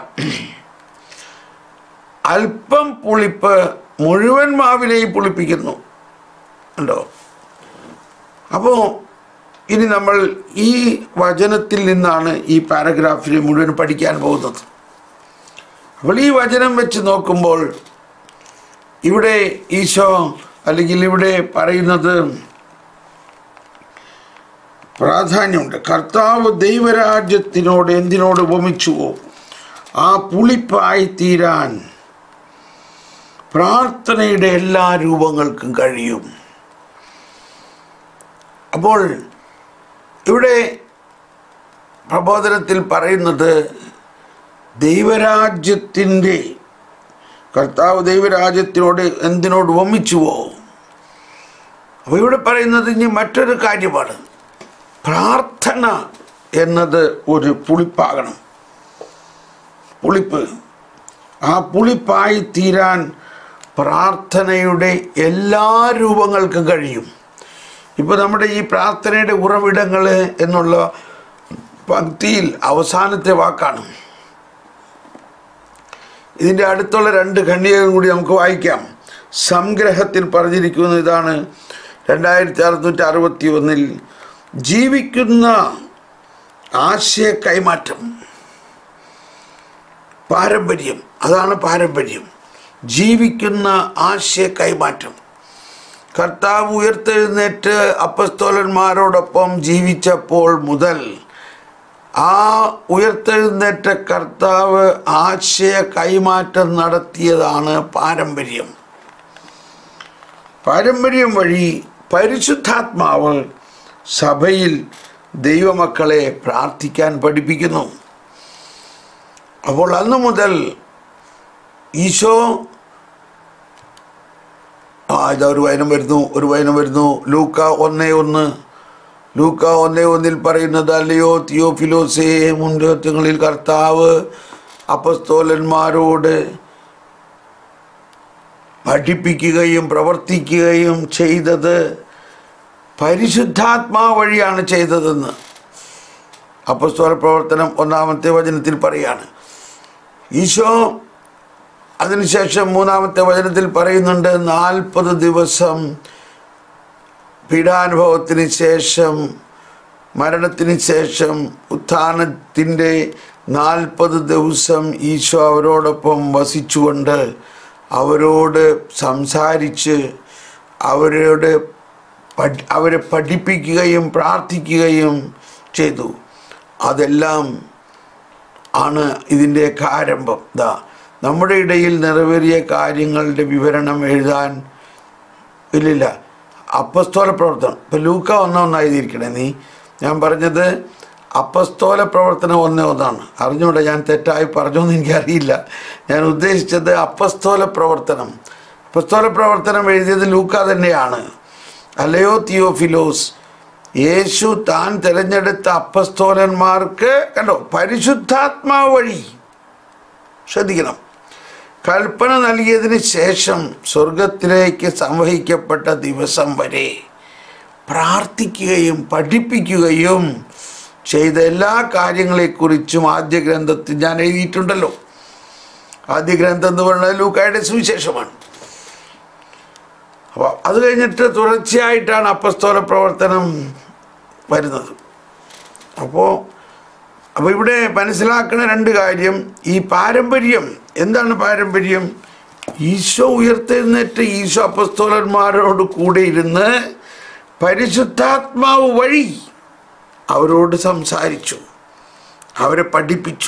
അല്പം പുളിപ്പ് മുഴുവൻ മാവിനെയും പുളിപ്പിക്കുന്നു ഉണ്ടോ? അപ്പോൾ ഇനി നമ്മൾ ഈ വചനത്തിൽ നിന്നാണ് ഈ പാരഗ്രാഫിൽ മുഴുവൻ പഠിക്കാൻ പോകുന്നത്. അപ്പോൾ ഈ വചനം വെച്ച് നോക്കുമ്പോൾ ഇവിടെ ഈശോ അല്ലെങ്കിൽ ഇവിടെ പറയുന്നത് പ്രാധാന്യമുണ്ട്. കർത്താവ് ദൈവരാജ്യത്തിനോട് എന്തിനോട് ഉപമിച്ചുവോ ആ പുളിപ്പായി തീരാൻ പ്രാർത്ഥനയുടെ എല്ലാ രൂപങ്ങൾക്കും കഴിയും. അപ്പോൾ ഇവിടെ പ്രബോധനത്തിൽ പറയുന്നത് ദൈവരാജ്യത്തിൻ്റെ കർത്താവ് ദൈവരാജ്യത്തിനോട് എന്തിനോട് ഉപമിച്ചുവോ. അപ്പോൾ ഇവിടെ പറയുന്നത് ഇനി മറ്റൊരു കാര്യമാണ്. പ്രാർത്ഥന എന്നത് ഒരു പുളിപ്പാകണം. പുളിപ്പ്, ആ പുളിപ്പായി തീരാൻ പ്രാർത്ഥനയുടെ എല്ലാ രൂപങ്ങൾക്കും കഴിയും. ഇപ്പോൾ നമ്മുടെ ഈ പ്രാർത്ഥനയുടെ ഉറവിടങ്ങൾ എന്നുള്ള പങ്ക്തിയിൽ അവസാനത്തെ വാക്കാണ്. ഇതിൻ്റെ അടുത്തുള്ള രണ്ട് ഖണ്ഡികകളും കൂടി നമുക്ക് വായിക്കാം. സംഗ്രഹത്തിൽ പറഞ്ഞിരിക്കുന്നത് ഇതാണ്. രണ്ടായിരത്തി അറുന്നൂറ്റി അറുപത്തി ഒന്നിൽ ജീവിക്കുന്ന ആശയ കൈമാറ്റം, പാരമ്പര്യം, അതാണ് പാരമ്പര്യം. ജീവിക്കുന്ന ആശയ കൈമാറ്റം. കർത്താവ് ഉയർത്തെഴുന്നേറ്റ് അപ്പസ്തോലന്മാരോടൊപ്പം ജീവിച്ചപ്പോൾ മുതൽ ആ ഉയർത്തെഴുന്നേറ്റ കർത്താവ് ആശയ കൈമാറ്റം നടത്തിയതാണ് പാരമ്പര്യം. പാരമ്പര്യം വഴി പരിശുദ്ധാത്മാവ് സഭയിൽ ദൈവമക്കളെ പ്രാർത്ഥിക്കാൻ പഠിപ്പിക്കുന്നു. അപ്പോൾ അന്നു മുതൽ ഈശോ ഇതാ ഒരു വചനം വരുന്നു ഒരു വചനം വരുന്നു ലൂക്ക ഒന്നേ ഒന്ന് ലൂക്ക ഒന്നേ ഒന്നിൽ പറയുന്നത്, അല്ലയോ തിയോഫിലോസേ, മുൻകാലങ്ങളിൽ കർത്താവ് അപ്പസ്തോലന്മാരോട് പഠിപ്പിക്കുകയും പ്രവർത്തിക്കുകയും ചെയ്തത് പരിശുദ്ധാത്മാവ് വഴിയാണ് ചെയ്തതെന്ന് അപ്പസ്തോല പ്രവർത്തനം ഒന്നാമത്തെ വചനത്തിൽ പറയാണ്. ഈശോ അതിനുശേഷം മൂന്നാമത്തെ വചനത്തിൽ പറയുന്നുണ്ട്, നാൽപ്പത് ദിവസം പീഡാനുഭവത്തിന് ശേഷം മരണത്തിന് ശേഷം ഉത്ഥാനത്തിൻ്റെ നാൽപ്പത് ദിവസം ഈശോ അവരോടൊപ്പം വസിച്ചുകൊണ്ട് അവരോട് സംസാരിച്ച് അവരോട് പഠി അവരെ പഠിപ്പിക്കുകയും പ്രാർത്ഥിക്കുകയും ചെയ്തു. അതെല്ലാം ആണ് ഇതിൻ്റെയൊക്കെ ആരംഭം. ദാ നമ്മുടെ ഇടയിൽ നിറവേറിയ കാര്യങ്ങളുടെ വിവരണം എഴുതാൻ ഇല്ലില്ല. അപ്പസ്തോല പ്രവർത്തനം ഇപ്പം ലൂക്ക ഒന്ന ഒന്നായിരിക്കണേ നീ. ഞാൻ പറഞ്ഞത് അപ്പസ്തോല പ്രവർത്തനം ഒന്നേ ഒന്നാണ്. അറിഞ്ഞൂടെ ഞാൻ തെറ്റായി പറഞ്ഞോന്ന് എനിക്കറിയില്ല. ഞാൻ ഉദ്ദേശിച്ചത് അപ്പസ്തോല പ്രവർത്തനം. അപ്പസ്തോല പ്രവർത്തനം എഴുതിയത് ലൂക്ക തന്നെയാണ്. അല്ലയോ തിയോഫിലോസ്, യേശു താൻ തിരഞ്ഞെടുത്ത അപ്പസ്തോലന്മാർക്ക് കണ്ടോ പരിശുദ്ധാത്മാവ് വഴി, ശ്രദ്ധിക്കണം, കൽപ്പന നൽകിയതിന് ശേഷം സ്വർഗത്തിലേക്ക് സംവഹിക്കപ്പെട്ട ദിവസം വരെ പ്രാർത്ഥിക്കുകയും പഠിപ്പിക്കുകയും ചെയ്ത എല്ലാ കാര്യങ്ങളെക്കുറിച്ചും ആദ്യ ഗ്രന്ഥത്തിൽ ഞാൻ എഴുതിയിട്ടുണ്ടല്ലോ. ആദ്യ ഗ്രന്ഥം എന്ന് പറയുന്നത് ലൂക്കായുടെ സുവിശേഷമാണ്. അപ്പോൾ അത് കഴിഞ്ഞിട്ട് തുടർച്ചയായിട്ടാണ് അപ്പസ്തോല പ്രവർത്തനം വരുന്നത്. അപ്പോൾ അപ്പോൾ ഇവിടെ മനസ്സിലാക്കുന്ന രണ്ട് കാര്യം, ഈ പാരമ്പര്യം എന്താണ്? പാരമ്പര്യം ഈശോ ഉയർത്തെഴുന്നേറ്റ് ഈശോ അപ്പസ്തോലന്മാരോട് കൂടെ ഇരുന്ന് പരിശുദ്ധാത്മാവ് വഴി അവരോട് സംസാരിച്ചു, അവരെ പഠിപ്പിച്ചു.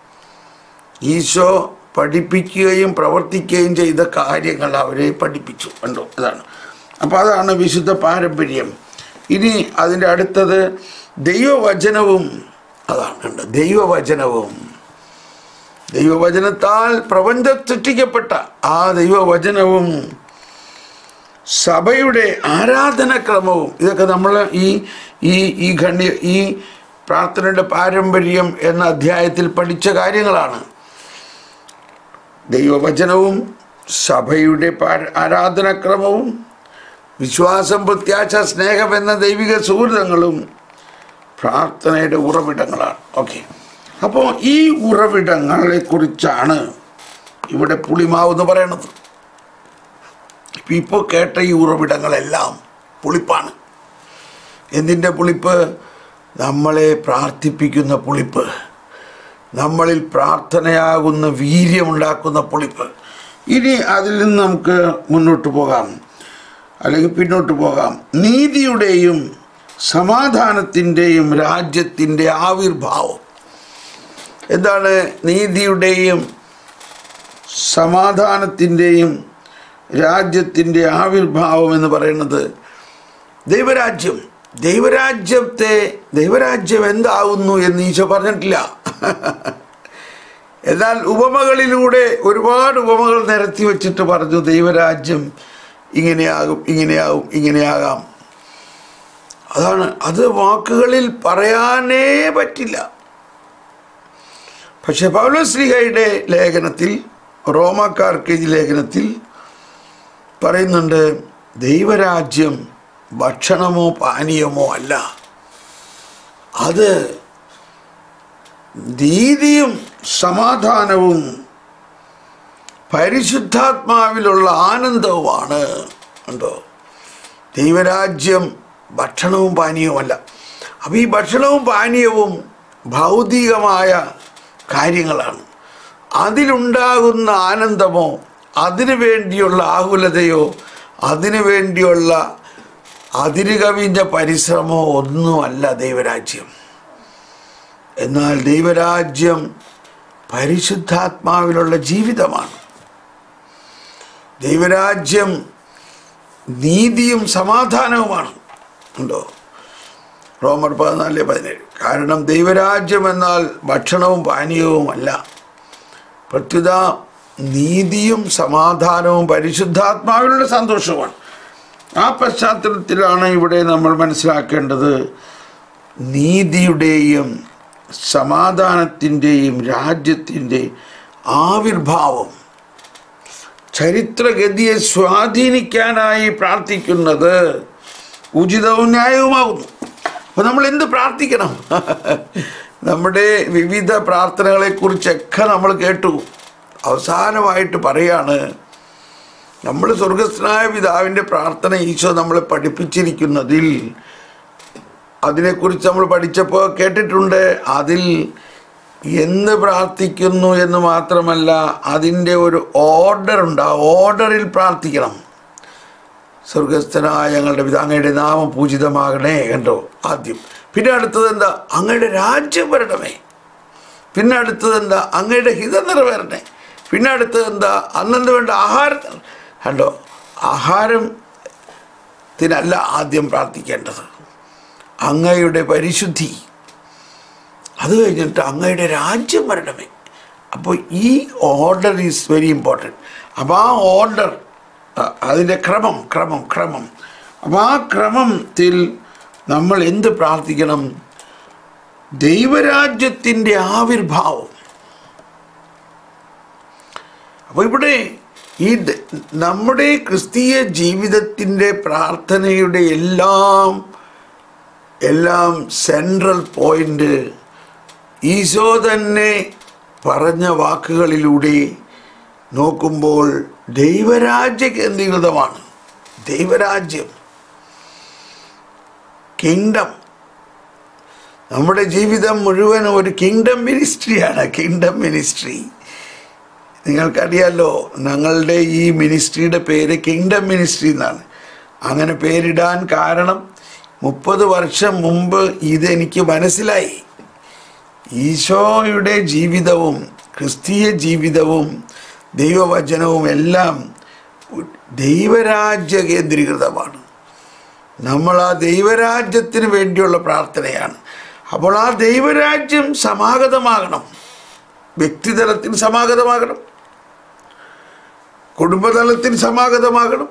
ഈശോ പഠിപ്പിക്കുകയും പ്രവർത്തിക്കുകയും ചെയ്ത കാര്യങ്ങൾ അവരെ പഠിപ്പിച്ചു. കണ്ടോ, അതാണ്. അപ്പോൾ അതാണ് വിശുദ്ധ പാരമ്പര്യം. ഇനി അതിൻ്റെ അടുത്തത് ദൈവവചനവും. അതാണ് കണ്ടോ, ദൈവവചനവും. ദൈവവചനത്താൽ പ്രപഞ്ചം സൃഷ്ടിക്കപ്പെട്ട ആ ദൈവവചനവും സഭയുടെ ആരാധനാക്രമവും ഇതൊക്കെ നമ്മൾ ഈ ഈ ഈ ഖണ്ഡി ഈ പ്രാർത്ഥനയുടെ പാരമ്പര്യം എന്ന അധ്യായത്തിൽ പഠിച്ച കാര്യങ്ങളാണ്. ദൈവവചനവും സഭയുടെ ആരാധനാക്രമവും വിശ്വാസം, പ്രത്യാശ, സ്നേഹം എന്ന ദൈവിക സുഹൃതങ്ങളും പ്രാർത്ഥനയുടെ ഉറവിടങ്ങളാണ്. ഓക്കെ, അപ്പോൾ ഈ ഉറവിടങ്ങളെ കുറിച്ചാണ് ഇവിടെ പുളിമാവ് എന്ന് പറയണത്. ഇപ്പം ഇപ്പോൾ കേട്ട ഈ ഉറവിടങ്ങളെല്ലാം പുളിപ്പാണ്. എന്തിൻ്റെ പുളിപ്പ്? നമ്മളെ പ്രാർത്ഥിപ്പിക്കുന്ന പുളിപ്പ്, നമ്മളിൽ പ്രാർത്ഥനയാകുന്ന വീര്യമുണ്ടാക്കുന്ന പുളിപ്പ്. ഇനി അതിൽ നിന്ന് നമുക്ക് മുന്നോട്ട് പോകാം, അല്ലെങ്കിൽ പിന്നോട്ട് പോകാം. നീതിയുടെയും സമാധാനത്തിൻ്റെയും രാജ്യത്തിൻ്റെ ആവിർഭാവം. എന്താണ് നീതിയുടെയും സമാധാനത്തിൻ്റെയും രാജ്യത്തിൻ്റെ ആവിർഭാവം എന്ന് പറയുന്നത്? ദൈവരാജ്യം. ദൈവരാജ്യത്തെ ദൈവരാജ്യം എന്താകുന്നു എന്ന് ഈശോ പറഞ്ഞിട്ടില്ല. എന്നാൽ ഉപമകളിലൂടെ ഒരുപാട് ഉപമകൾ നിരത്തി വെച്ചിട്ട് പറഞ്ഞു ദൈവരാജ്യം ഇങ്ങനെയാകും, ഇങ്ങനെയാകും, ഇങ്ങനെയാകാം. അതാണ്, അത് വാക്കുകളിൽ പറയാനേ പറ്റില്ല. പക്ഷെ പൗലോസ്ലീഹയുടെ ലേഖനത്തിൽ, റോമാക്കാർക്ക് ഈ ലേഖനത്തിൽ പറയുന്നുണ്ട്, ദൈവരാജ്യം ഭക്ഷണമോ പാനീയമോ അല്ല, അത് നീതിയും സമാധാനവും പരിശുദ്ധാത്മാവിലുള്ള ആനന്ദവുമാണ്. ഉണ്ടോ? ദൈവരാജ്യം ഭക്ഷണവും പാനീയവുമല്ല. അപ്പോൾ ഈ ഭക്ഷണവും പാനീയവും ഭൗതികമായ കാര്യങ്ങളാണ്. അതിലുണ്ടാകുന്ന ആനന്ദമോ അതിനു വേണ്ടിയുള്ള ആകുലതയോ അതിനു വേണ്ടിയുള്ള അതിര് കവിഞ്ഞ പരിശ്രമമോ ഒന്നുമല്ല ദൈവരാജ്യം. എന്നാൽ ദൈവരാജ്യം പരിശുദ്ധാത്മാവിലുള്ള ജീവിതമാണ്. ദൈവരാജ്യം നീതിയും സമാധാനവുമാണ്. ഉണ്ടോ? റോമർ പതിനാല് പതിനേഴ്. കാരണം ദൈവരാജ്യം എന്നാൽ ഭക്ഷണവും പാനീയവും അല്ല, പ്രത്യുത നീതിയും സമാധാനവും പരിശുദ്ധാത്മാവിലുള്ള സന്തോഷവുമാണ്. ആ പശ്ചാത്തലത്തിലാണ് ഇവിടെ നമ്മൾ മനസ്സിലാക്കേണ്ടത് നീതിയുടെയും സമാധാനത്തിൻ്റെയും രാജ്യത്തിൻ്റെ ആവിർഭാവം ചരിത്രഗതിയെ സ്വാധീനിക്കാനായി പ്രാർത്ഥിക്കുന്നത് ഉചിതവും ന്യായവുമാകുന്നു. അപ്പോൾ നമ്മൾ എന്ത് പ്രാർത്ഥിക്കണം? നമ്മുടെ വിവിധ പ്രാർത്ഥനകളെക്കുറിച്ചൊക്കെ നമ്മൾ കേട്ടു. അവസാനമായിട്ട് പറയാണ്, നമ്മൾ സ്വർഗസ്ഥനായ പിതാവിൻ്റെ പ്രാർത്ഥന ഈശോ നമ്മളെ പഠിപ്പിച്ചിരിക്കുന്നതിൽ, അതിനെക്കുറിച്ച് നമ്മൾ പഠിച്ചപ്പോൾ കേട്ടിട്ടുണ്ട്. അതിൽ എന്ന് പ്രാർത്ഥിക്കുന്നു എന്ന് മാത്രമല്ല, അതിൻ്റെ ഒരു ഓർഡർ ഉണ്ട്. ആ ഓർഡറിൽ പ്രാർത്ഥിക്കണം. സ്വർഗസ്ഥനായ ഞങ്ങളുടെ പിതാ, അങ്ങയുടെ നാമം പൂജിതമാകണേ, കണ്ടോ ആദ്യം. പിന്നെ അടുത്തത് എന്താ? അങ്ങയുടെ രാജ്യം വരണമേ. പിന്നെ അടുത്തത് എന്താ? അങ്ങയുടെ ഹിതം നിറവേറണേ. പിന്നെ അടുത്തത് എന്താ? അന്നു വേണ്ട ആഹാരം. കണ്ടോ, ആഹാരത്തിനല്ല ആദ്യം പ്രാർത്ഥിക്കേണ്ടത്, അങ്ങയുടെ പരിശുദ്ധി. അത് കഴിഞ്ഞിട്ട് അങ്ങയുടെ രാജ്യം വരണമേ. അപ്പോൾ ഈ ഓർഡർ ഈസ് വെരി ഇമ്പോർട്ടൻറ്റ്. അപ്പോൾ ആ ഓർഡർ, അതിൻ്റെ ക്രമം ക്രമം ക്രമം അപ്പോൾ ആ ക്രമത്തിൽ നമ്മൾ എന്ത് പ്രാർത്ഥിക്കണം? ദൈവരാജ്യത്തിൻ്റെ ആവിർഭാവം. അപ്പോൾ ഇവിടെ ഈ നമ്മുടെ ക്രിസ്തീയ ജീവിതത്തിൻ്റെ പ്രാർത്ഥനയുടെ എല്ലാം എല്ലാം സെൻട്രൽ പോയിൻ്റ് ഈശോ തന്നെ പറഞ്ഞ വാക്കുകളിലൂടെ നോക്കുമ്പോൾ ദൈവരാജ്യ കേന്ദ്രീകൃതമാണ്. ദൈവരാജ്യം, കിങ്ഡം. നമ്മുടെ ജീവിതം മുഴുവൻ ഒരു കിങ്ഡം മിനിസ്ട്രിയാണ്. കിങ്ഡം മിനിസ്ട്രി നിങ്ങൾക്കറിയാമല്ലോ. ഞങ്ങളുടെ ഈ മിനിസ്ട്രിയുടെ പേര് കിങ്ഡം മിനിസ്ട്രി എന്നാണ്. അങ്ങനെ പേരിടാൻ കാരണം മുപ്പത് വർഷം മുമ്പ് ഇതെനിക്ക് മനസ്സിലായി. ഈശോയുടെ ജീവിതവും ക്രിസ്തീയ ജീവിതവും ദൈവവചനവും എല്ലാം ദൈവരാജ്യ കേന്ദ്രീകൃതമാണ്. നമ്മൾ ആ ദൈവരാജ്യത്തിന് വേണ്ടിയുള്ള പ്രാർത്ഥനയാണ്. അപ്പോൾ ആ ദൈവരാജ്യം സമാഗതമാകണം. വ്യക്തിതലത്തിൽ സമാഗതമാകണം, കുടുംബതലത്തിൽ സമാഗതമാകണം,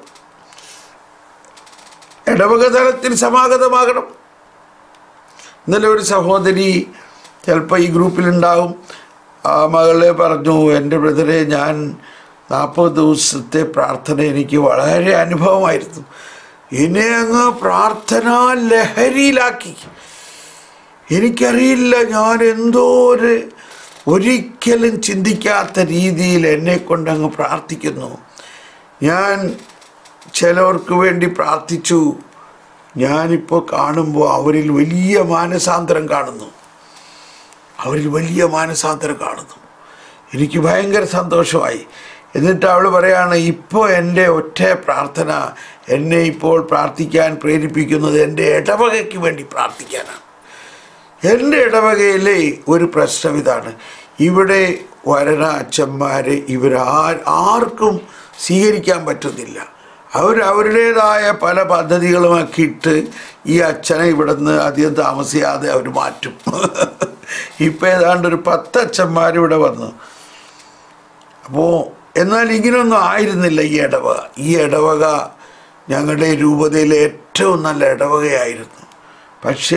ഇടവക തലത്തിൽ സമാഗതമാകണം. ഇന്നലെ ഒരു സഹോദരി ചിലപ്പോൾ ഈ ഗ്രൂപ്പിലുണ്ടാവും. ആ മകളെ പറഞ്ഞു, എൻ്റെ ബ്രദറെ, ഞാൻ നാൽപ്പത് ദിവസത്തെ പ്രാർത്ഥന എനിക്ക് വളരെ അനുഭവമായിരുന്നു. എന്നെ അങ്ങ് പ്രാർത്ഥനാ ലഹരിയിലാക്കി. എനിക്കറിയില്ല, ഞാൻ എന്തോ ഒരു ഒരിക്കലും ചിന്തിക്കാത്ത രീതിയിൽ എന്നെ കൊണ്ടങ്ങ് പ്രാർത്ഥിക്കുന്നു. ഞാൻ ചിലവർക്ക് വേണ്ടി പ്രാർത്ഥിച്ചു. ഞാനിപ്പോൾ കാണുമ്പോൾ അവരിൽ വലിയ മാനസാന്തരം കാണുന്നു. അവരിൽ വലിയ മാനസാന്തരം കാണുന്നു. എനിക്ക് ഭയങ്കര സന്തോഷമായി. എന്നിട്ട് അവൾ പറയാണ്, ഇപ്പോൾ എൻ്റെ ഒറ്റ പ്രാർത്ഥന എന്നെ ഇപ്പോൾ പ്രാർത്ഥിക്കാൻ പ്രേരിപ്പിക്കുന്നത് എൻ്റെ ഇടവകയ്ക്ക് വേണ്ടി പ്രാർത്ഥിക്കാനാണ്. എൻ്റെ ഇടവകയിലെ ഒരു പ്രശ്നം ഇതാണ്, ഇവിടെ വരണ അച്ഛന്മാരെ ഇവരാ ആർക്കും സ്വീകരിക്കാൻ പറ്റുന്നില്ല. അവർ അവരുടേതായ പല പദ്ധതികളുമാക്കിയിട്ട് ഈ അച്ഛനെ ഇവിടെ നിന്ന് അധികം താമസിയാതെ അവർ മാറ്റും. ഇപ്പം ഏതാണ്ട് ഒരു പത്ത് അച്ഛന്മാരിവിടെ വന്നു. അപ്പോൾ എന്നാൽ ഇങ്ങനെയൊന്നും ആയിരുന്നില്ല ഈ ഇടവക. ഈ ഇടവക ഞങ്ങളുടെ രൂപതയിലെ ഏറ്റവും നല്ല ഇടവകയായിരുന്നു. പക്ഷേ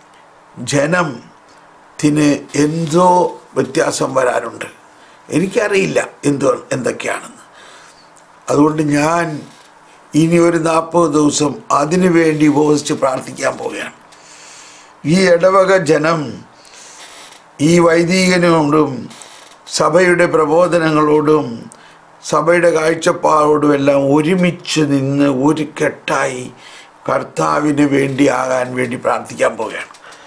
ജനത്തിന് എന്തോ വ്യത്യാസം വരാനുണ്ട്. എനിക്കറിയില്ല എന്തോ എന്തൊക്കെയാണെന്ന്. അതുകൊണ്ട് ഞാൻ ഇനി ഒരു നാൽപ്പത് ദിവസം അതിനു വേണ്ടി ഉപവസിച്ച് പ്രാർത്ഥിക്കാൻ പോവുകയാണ്. ഈ ഇടവക ജനം ഈ വൈദികനോടും സഭയുടെ പ്രബോധനങ്ങളോടും സഭയുടെ കാഴ്ചപ്പാടോടും എല്ലാം ഒരുമിച്ച് നിന്ന് ഒരു കെട്ടായി കർത്താവിന് വേണ്ടി ആകാൻ വേണ്ടി പ്രാർത്ഥിക്കാൻ പോവുകയാണ്.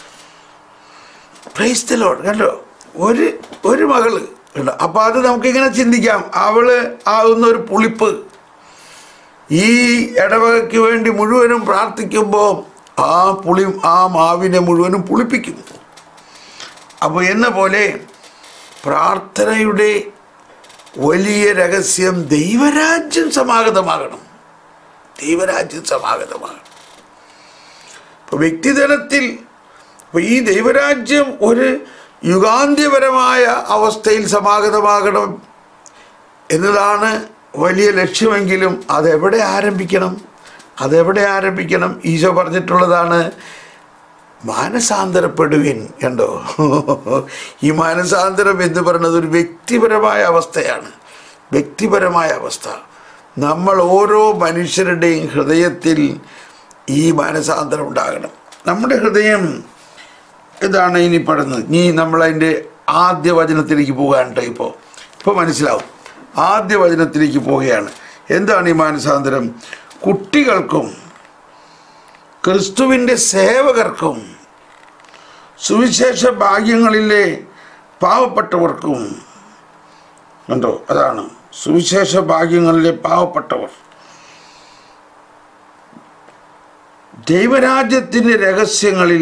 Praise the Lord. കണ്ടോ, ഒരു ഒരു മകള് കണ്ടോ. അപ്പോൾ അത് നമുക്കിങ്ങനെ ചിന്തിക്കാം, അവള് ആകുന്ന ഒരു പുളിപ്പ് ഈ ഇടവകയ്ക്ക് വേണ്ടി മുഴുവനും പ്രാർത്ഥിക്കുമ്പോൾ ആ പുളി ആ മാവിനെ മുഴുവനും പുളിപ്പിക്കും. അപ്പോൾ എന്ന പോലെ പ്രാർത്ഥനയുടെ വലിയ രഹസ്യം ദൈവരാജ്യം സമാഗതമാകണം. ദൈവരാജ്യം സമാഗതമാകണം. ഇപ്പോൾ വ്യക്തിതലത്തിൽ അപ്പോൾ ഈ ദൈവരാജ്യം ഒരു യുഗാന്ത്യപരമായ അവസ്ഥയിൽ സമാഗതമാകണം എന്നതാണ് വലിയ ലക്ഷ്യമെങ്കിലും അതെവിടെ ആരംഭിക്കണം? അതെവിടെ ആരംഭിക്കണം? ഈശോ പറഞ്ഞിട്ടുള്ളതാണ്, മാനസാന്തരപ്പെടുവിൻ. കണ്ടോ? ഈ മാനസാന്തരം എന്ന് പറയുന്നത് ഒരു വ്യക്തിപരമായ അവസ്ഥയാണ്. വ്യക്തിപരമായ അവസ്ഥ. നമ്മൾ ഓരോ മനുഷ്യരുടെയും ഹൃദയത്തിൽ ഈ മാനസാന്തരം ഉണ്ടാകണം. നമ്മുടെ ഹൃദയം ഇതാണ് ഇനി പറയുന്നത്. ഇനി നമ്മളതിൻ്റെ ആദ്യ വചനത്തിലേക്ക് പോകാനുണ്ട്. ഇപ്പോൾ ഇപ്പോൾ മനസ്സിലാവും. ആദ്യ വചനത്തിലേക്ക് പോവുകയാണ്. എന്താണ് ഈ മാനസാന്തരം? കുട്ടികൾക്കും ക്രിസ്തുവിൻ്റെ സേവകർക്കും സുവിശേഷ ഭാഗ്യങ്ങളിലെ പാവപ്പെട്ടവർക്കും. കണ്ടോ? അതാണ് സുവിശേഷ ഭാഗ്യങ്ങളിലെ പാവപ്പെട്ടവർ. ദൈവരാജ്യത്തിൻ്റെ രഹസ്യങ്ങളിൽ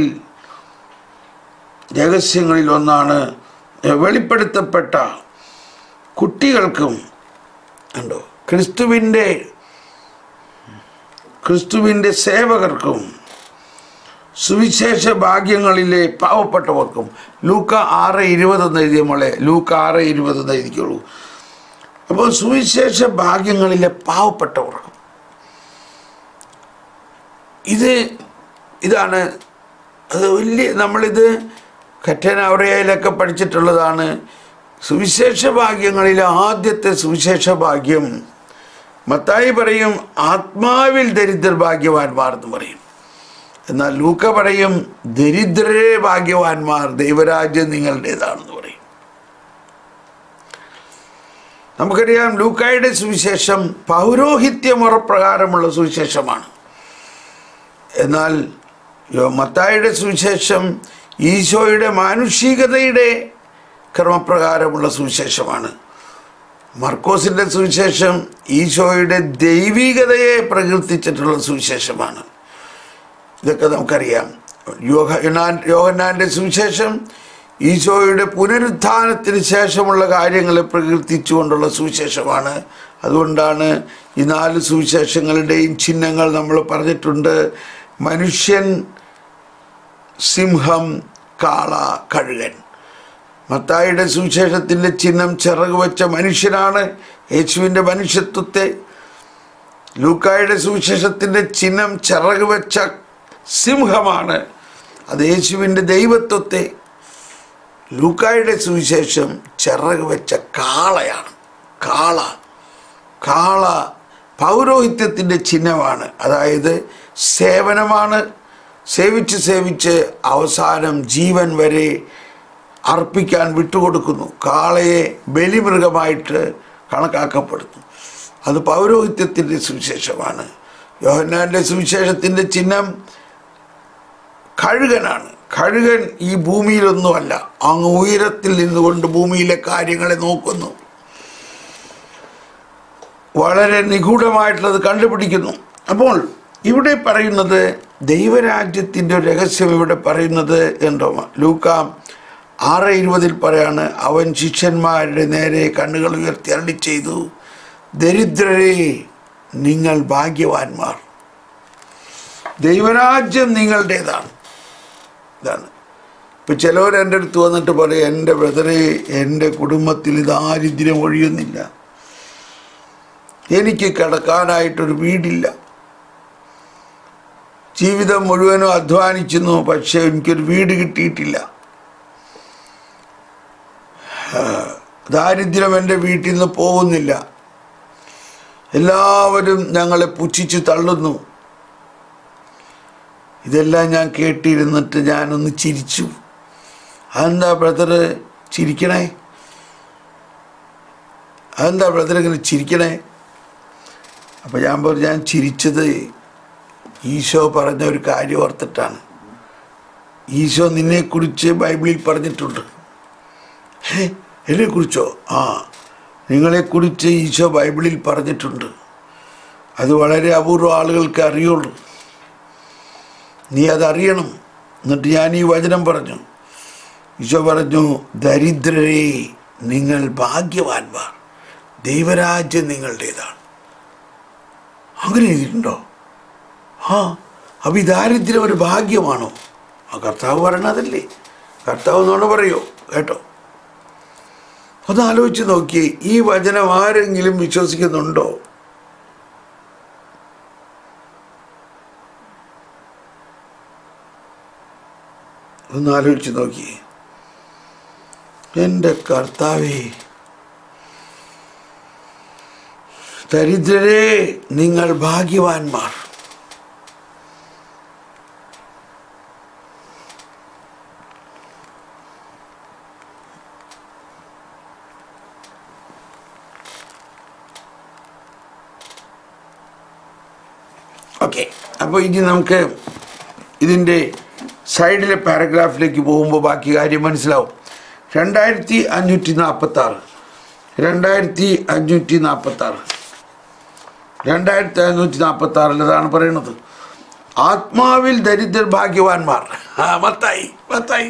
രഹസ്യങ്ങളിൽ ഒന്നാണ് വെളിപ്പെടുത്തപ്പെട്ട കുട്ടികൾക്കും. കണ്ടോ? ക്രിസ്തുവിൻ്റെ ക്രിസ്തുവിൻ്റെ സേവകർക്കും സുവിശേഷ ഭാഗ്യങ്ങളിലെ പാവപ്പെട്ടവർക്കും. ലൂക്ക ആറ് ഇരുപതെന്ന് എഴുതിയ മോളെ, ലൂക്ക ആറ് ഇരുപതെന്ന് എഴുതിക്കോളൂ. അപ്പോൾ സുവിശേഷ ഭാഗ്യങ്ങളിലെ പാവപ്പെട്ടവർക്കും. ഇത് ഇതാണ് അത് വലിയ, നമ്മളിത് കറ്റേന അവറയിലൊക്കെ പഠിച്ചിട്ടുള്ളതാണ്. സുവിശേഷ ഭാഗ്യങ്ങളിലെ ആദ്യത്തെ സുവിശേഷ ഭാഗ്യം മത്തായി പറയും ആത്മാവിൽ ദരിദ്രർ ഭാഗ്യവാന്മാർ എന്ന് പറയും. എന്നാൽ ലൂക്ക പറയും ദരിദ്രരെ ഭാഗ്യവാന്മാർ, ദൈവരാജ്യം നിങ്ങളുടേതാണെന്ന് പറയും. നമുക്കറിയാം ലൂക്കായുടെ സുവിശേഷം പൗരോഹിത്യമുറപ്രകാരമുള്ള സുവിശേഷമാണ്. എന്നാൽ മത്തായിയുടെ സുവിശേഷം ഈശോയുടെ മാനുഷികതയുടെ ക്രമപ്രകാരമുള്ള സുവിശേഷമാണ്. മർക്കോസിൻ്റെ സുവിശേഷം ഈശോയുടെ ദൈവികതയെ പ്രകീർത്തിച്ചിട്ടുള്ള സുവിശേഷമാണ്. ഇതൊക്കെ നമുക്കറിയാം. യോഹന്നാൻ യോഹന്നാൻ്റെ സുവിശേഷം ഈശോയുടെ പുനരുത്ഥാനത്തിന് ശേഷമുള്ള കാര്യങ്ങളെ പ്രകീർത്തിച്ചുകൊണ്ടുള്ള സുവിശേഷമാണ്. അതുകൊണ്ടാണ് ഈ നാല് സുവിശേഷങ്ങളുടെയും ചിഹ്നങ്ങൾ നമ്മൾ പറഞ്ഞിട്ടുണ്ട്. മനുഷ്യൻ, സിംഹം, കാള, കഴുകൻ. മത്തായിയുടെ സുവിശേഷത്തിൻ്റെ ചിഹ്നം ചിറക് വെച്ച മനുഷ്യനാണ്, യേശുവിൻ്റെ മനുഷ്യത്വത്തെ. ലൂക്കായുടെ സുവിശേഷത്തിൻ്റെ ചിഹ്നം ചിറക് വെച്ച സിംഹമാണ്, അത് യേശുവിൻ്റെ ദൈവത്വത്തെ. ലൂക്കായുടെ സുവിശേഷം ചിറക് വെച്ച കാളയാണ്. കാള കാള പൗരോഹിത്യത്തിൻ്റെ ചിഹ്നമാണ്. അതായത് സേവനമാണ്. സേവിച്ച് സേവിച്ച് അവസാനം ജീവൻ വരെ അർപ്പിക്കാൻ വിട്ടുകൊടുക്കുന്നു. കാളയെ ബലിമൃഗമായിട്ട് കണക്കാക്കപ്പെടുന്നു. അത് പൗരോഹിത്യത്തിൻ്റെ സുവിശേഷമാണ്. യോഹന്നാൻ്റെ സുവിശേഷത്തിൻ്റെ ചിഹ്നം കഴുകനാണ്. കഴുകൻ ഈ ഭൂമിയിലൊന്നുമല്ല, അങ്ങ് ഉയരത്തിൽ നിന്നുകൊണ്ട് ഭൂമിയിലെ കാര്യങ്ങളെ നോക്കുന്നു, വളരെ നിഗൂഢമായിട്ടുള്ളത് കണ്ടുപിടിക്കുന്നു. അപ്പോൾ ഇവിടെ പറയുന്നത് ദൈവരാജ്യത്തിൻ്റെ രഹസ്യം ഇവിടെ പറയുന്നത് എന്തോ ലൂക്ക ആറ് ഇരുപതിൽ പറയാണ്, അവൻ ശിഷ്യന്മാരുടെ നേരെ കണ്ണുകൾ ഉയർത്തി അരുളി ചെയ്തു, ദരിദ്രരെ നിങ്ങൾ ഭാഗ്യവാന്മാർ, ദൈവരാജ്യം നിങ്ങളുടേതാണ്. ഇതാണ്. ഇപ്പം ചിലവർ എൻ്റെ അടുത്ത് വന്നിട്ട് പറയും, എൻ്റെ ബ്രദറെ, എൻ്റെ കുടുംബത്തിൽ ദാരിദ്ര്യം ഒഴിയുന്നില്ല, എനിക്ക് കിടക്കാനായിട്ടൊരു വീടില്ല, ജീവിതം മുഴുവനും അധ്വാനിക്കുന്നു, പക്ഷേ എനിക്കൊരു വീട് കിട്ടിയിട്ടില്ല, ദാരിദ്ര്യം എൻ്റെ വീട്ടിൽ നിന്ന് പോകുന്നില്ല, എല്ലാവരും ഞങ്ങളെ പുച്ഛിച്ച് തള്ളുന്നു. ഇതെല്ലാം ഞാൻ കേട്ടിരുന്നിട്ട് ഞാനൊന്ന് ചിരിച്ചു. അതെന്താ ബ്രദറ് ചിരിക്കണേ? അതെന്താ ബ്രദർ ഇങ്ങനെ ചിരിക്കണേ? അപ്പം ഞാൻ പറഞ്ഞു, ഞാൻ ചിരിച്ചത് ഈശോ പറഞ്ഞ ഒരു കാര്യം ഓർത്തിട്ടാണ്. ഈശോ നിന്നെക്കുറിച്ച് ബൈബിളിൽ പറഞ്ഞിട്ടുണ്ട്. ഏ എന്നെക്കുറിച്ചോ? ആ, നിങ്ങളെക്കുറിച്ച് ഈശോ ബൈബിളിൽ പറഞ്ഞിട്ടുണ്ട്. അത് വളരെ അപൂർവ ആളുകൾക്ക് അറിയുള്ളൂ. നീ അതറിയണം. എന്നിട്ട് ഞാൻ ഈ വചനം പറഞ്ഞു. ഈശോ പറഞ്ഞു, ദരിദ്രരെ നിങ്ങൾ ഭാഗ്യവാന്മാർ, ദൈവരാജ്യം നിങ്ങളുടേതാണ്. അങ്ങനെ എഴുതിയിട്ടുണ്ടോ? ആ, അപ്പം ഈ ദാരിദ്ര്യം ഒരു ഭാഗ്യമാണോ? ആ, കർത്താവ് പറയണതല്ലേ. കർത്താവ് എന്നോട് പറയോ? കേട്ടോ, ഒന്ന് ആലോചിച്ച് നോക്കിയേ. ഈ വചനം ആരെങ്കിലും വിശ്വസിക്കുന്നുണ്ടോ? ഒന്ന് ആലോചിച്ച് നോക്കി. എൻ്റെ കർത്താവേ, ദരിദ്രരെ നിങ്ങൾ ഭാഗ്യവാന്മാർ. ഓക്കെ, അപ്പോൾ ഇനി നമുക്ക് ഇതിൻ്റെ സൈഡിലെ പാരഗ്രാഫിലേക്ക് പോകുമ്പോൾ ബാക്കി കാര്യം മനസ്സിലാവും. രണ്ടായിരത്തി അഞ്ഞൂറ്റി നാൽപ്പത്തി ആറ് രണ്ടായിരത്തി അഞ്ഞൂറ്റി നാൽപ്പത്തി ആറ് രണ്ടായിരത്തി അഞ്ഞൂറ്റി നാൽപ്പത്തി ആറിൽ അതാണ് പറയുന്നത്, ആത്മാവിൽ ദരിദ്രർ ഭാഗ്യവാന്മാർ. ആ മത്തായി മത്തായി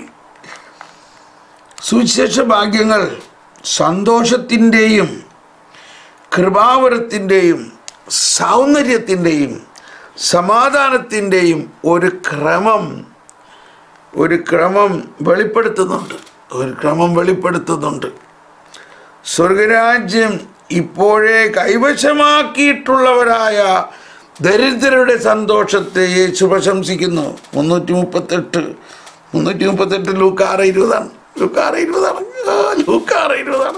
സുവിശേഷ ഭാഗ്യങ്ങൾ സന്തോഷത്തിൻ്റെയും കൃപാവരത്തിൻ്റെയും സൗന്ദര്യത്തിൻ്റെയും സമാധാനത്തിൻ്റെയും ഒരു ക്രമം ഒരു ക്രമം വെളിപ്പെടുത്തുന്നുണ്ട് ഒരു ക്രമം വെളിപ്പെടുത്തുന്നുണ്ട് സ്വർഗരാജ്യം ഇപ്പോഴേ കൈവശമാക്കിയിട്ടുള്ളവരായ ദരിദ്രരുടെ സന്തോഷത്തെ യേശു പ്രശംസിക്കുന്നു. മുന്നൂറ്റി മുപ്പത്തെട്ട് മുന്നൂറ്റി മുപ്പത്തെട്ട് ലൂക്കാറ് ഇരുപതാണ് ലൂക്കാറ് ഇരുപതാണ് ലൂക്കാറ് ഇരുപതാണ്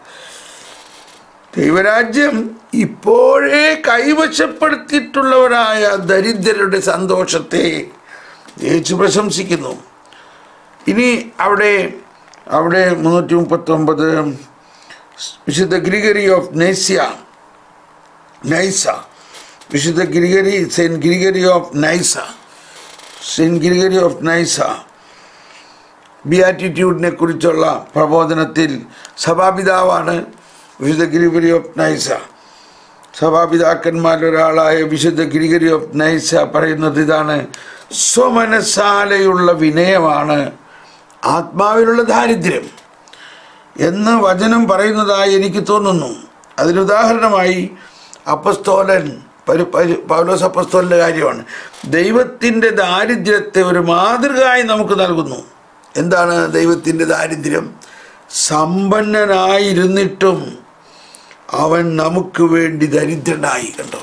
ദൈവരാജ്യം ഇപ്പോഴേ കൈവശപ്പെടുത്തിയിട്ടുള്ളവരായ ദരിദ്രരുടെ സന്തോഷത്തെ യേശു പ്രശംസിക്കുന്നു. ഇനി അവിടെ അവിടെ മുന്നൂറ്റി മുപ്പത്തൊമ്പത് വിശുദ്ധ ഗ്രിഗറി ഓഫ് നൈസ്യ നൈസ വിശുദ്ധ Gregory Saint Gregory of Nyssa Saint Gregory of Nyssa ബിയാറ്റിറ്റ്യൂഡിനെ കുറിച്ചുള്ള പ്രബോധനത്തിൽ സഭാപിതാവാണ് വിശുദ്ധ ഗ്രിഗറി ഓഫ് നൈസ. സഭാപിതാക്കന്മാരൊരാളായ വിശുദ്ധ ഗ്രിഗറി ഓഫ് നൈസ പറയുന്നത് ഇതാണ്: സ്വമനസാലയുള്ള വിനയമാണ് ആത്മാവിലുള്ള ദാരിദ്ര്യം എന്ന് വചനം പറയുന്നതായി എനിക്ക് തോന്നുന്നു. അതിനുദാഹരണമായി അപ്പസ്തോലൻ പൗലോസ് അപ്പസ്തോലൻ്റെ കാര്യമാണ്. ദൈവത്തിൻ്റെ ദാരിദ്ര്യത്തെ ഒരു മാതൃകയായി നമുക്ക് നൽകുന്നു. എന്താണ് ദൈവത്തിൻ്റെ ദാരിദ്ര്യം? സമ്പന്നനായിരുന്നിട്ടും അവൻ നമുക്ക് വേണ്ടി ദരിദ്രനായി. കണ്ടോ,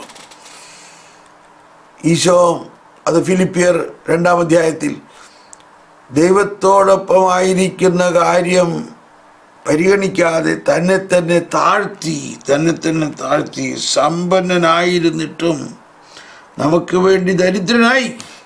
ഈശോ അത് ഫിലിപ്പിയർ രണ്ടാം അധ്യായത്തിൽ ദൈവത്തോടൊപ്പമായിരിക്കുന്ന കാര്യം പരിഗണിക്കാതെ തന്നെ തന്നെ താഴ്ത്തി തന്നെ തന്നെ താഴ്ത്തി സമ്പന്നനായിരുന്നിട്ടും നമുക്ക് വേണ്ടി ദരിദ്രനായി.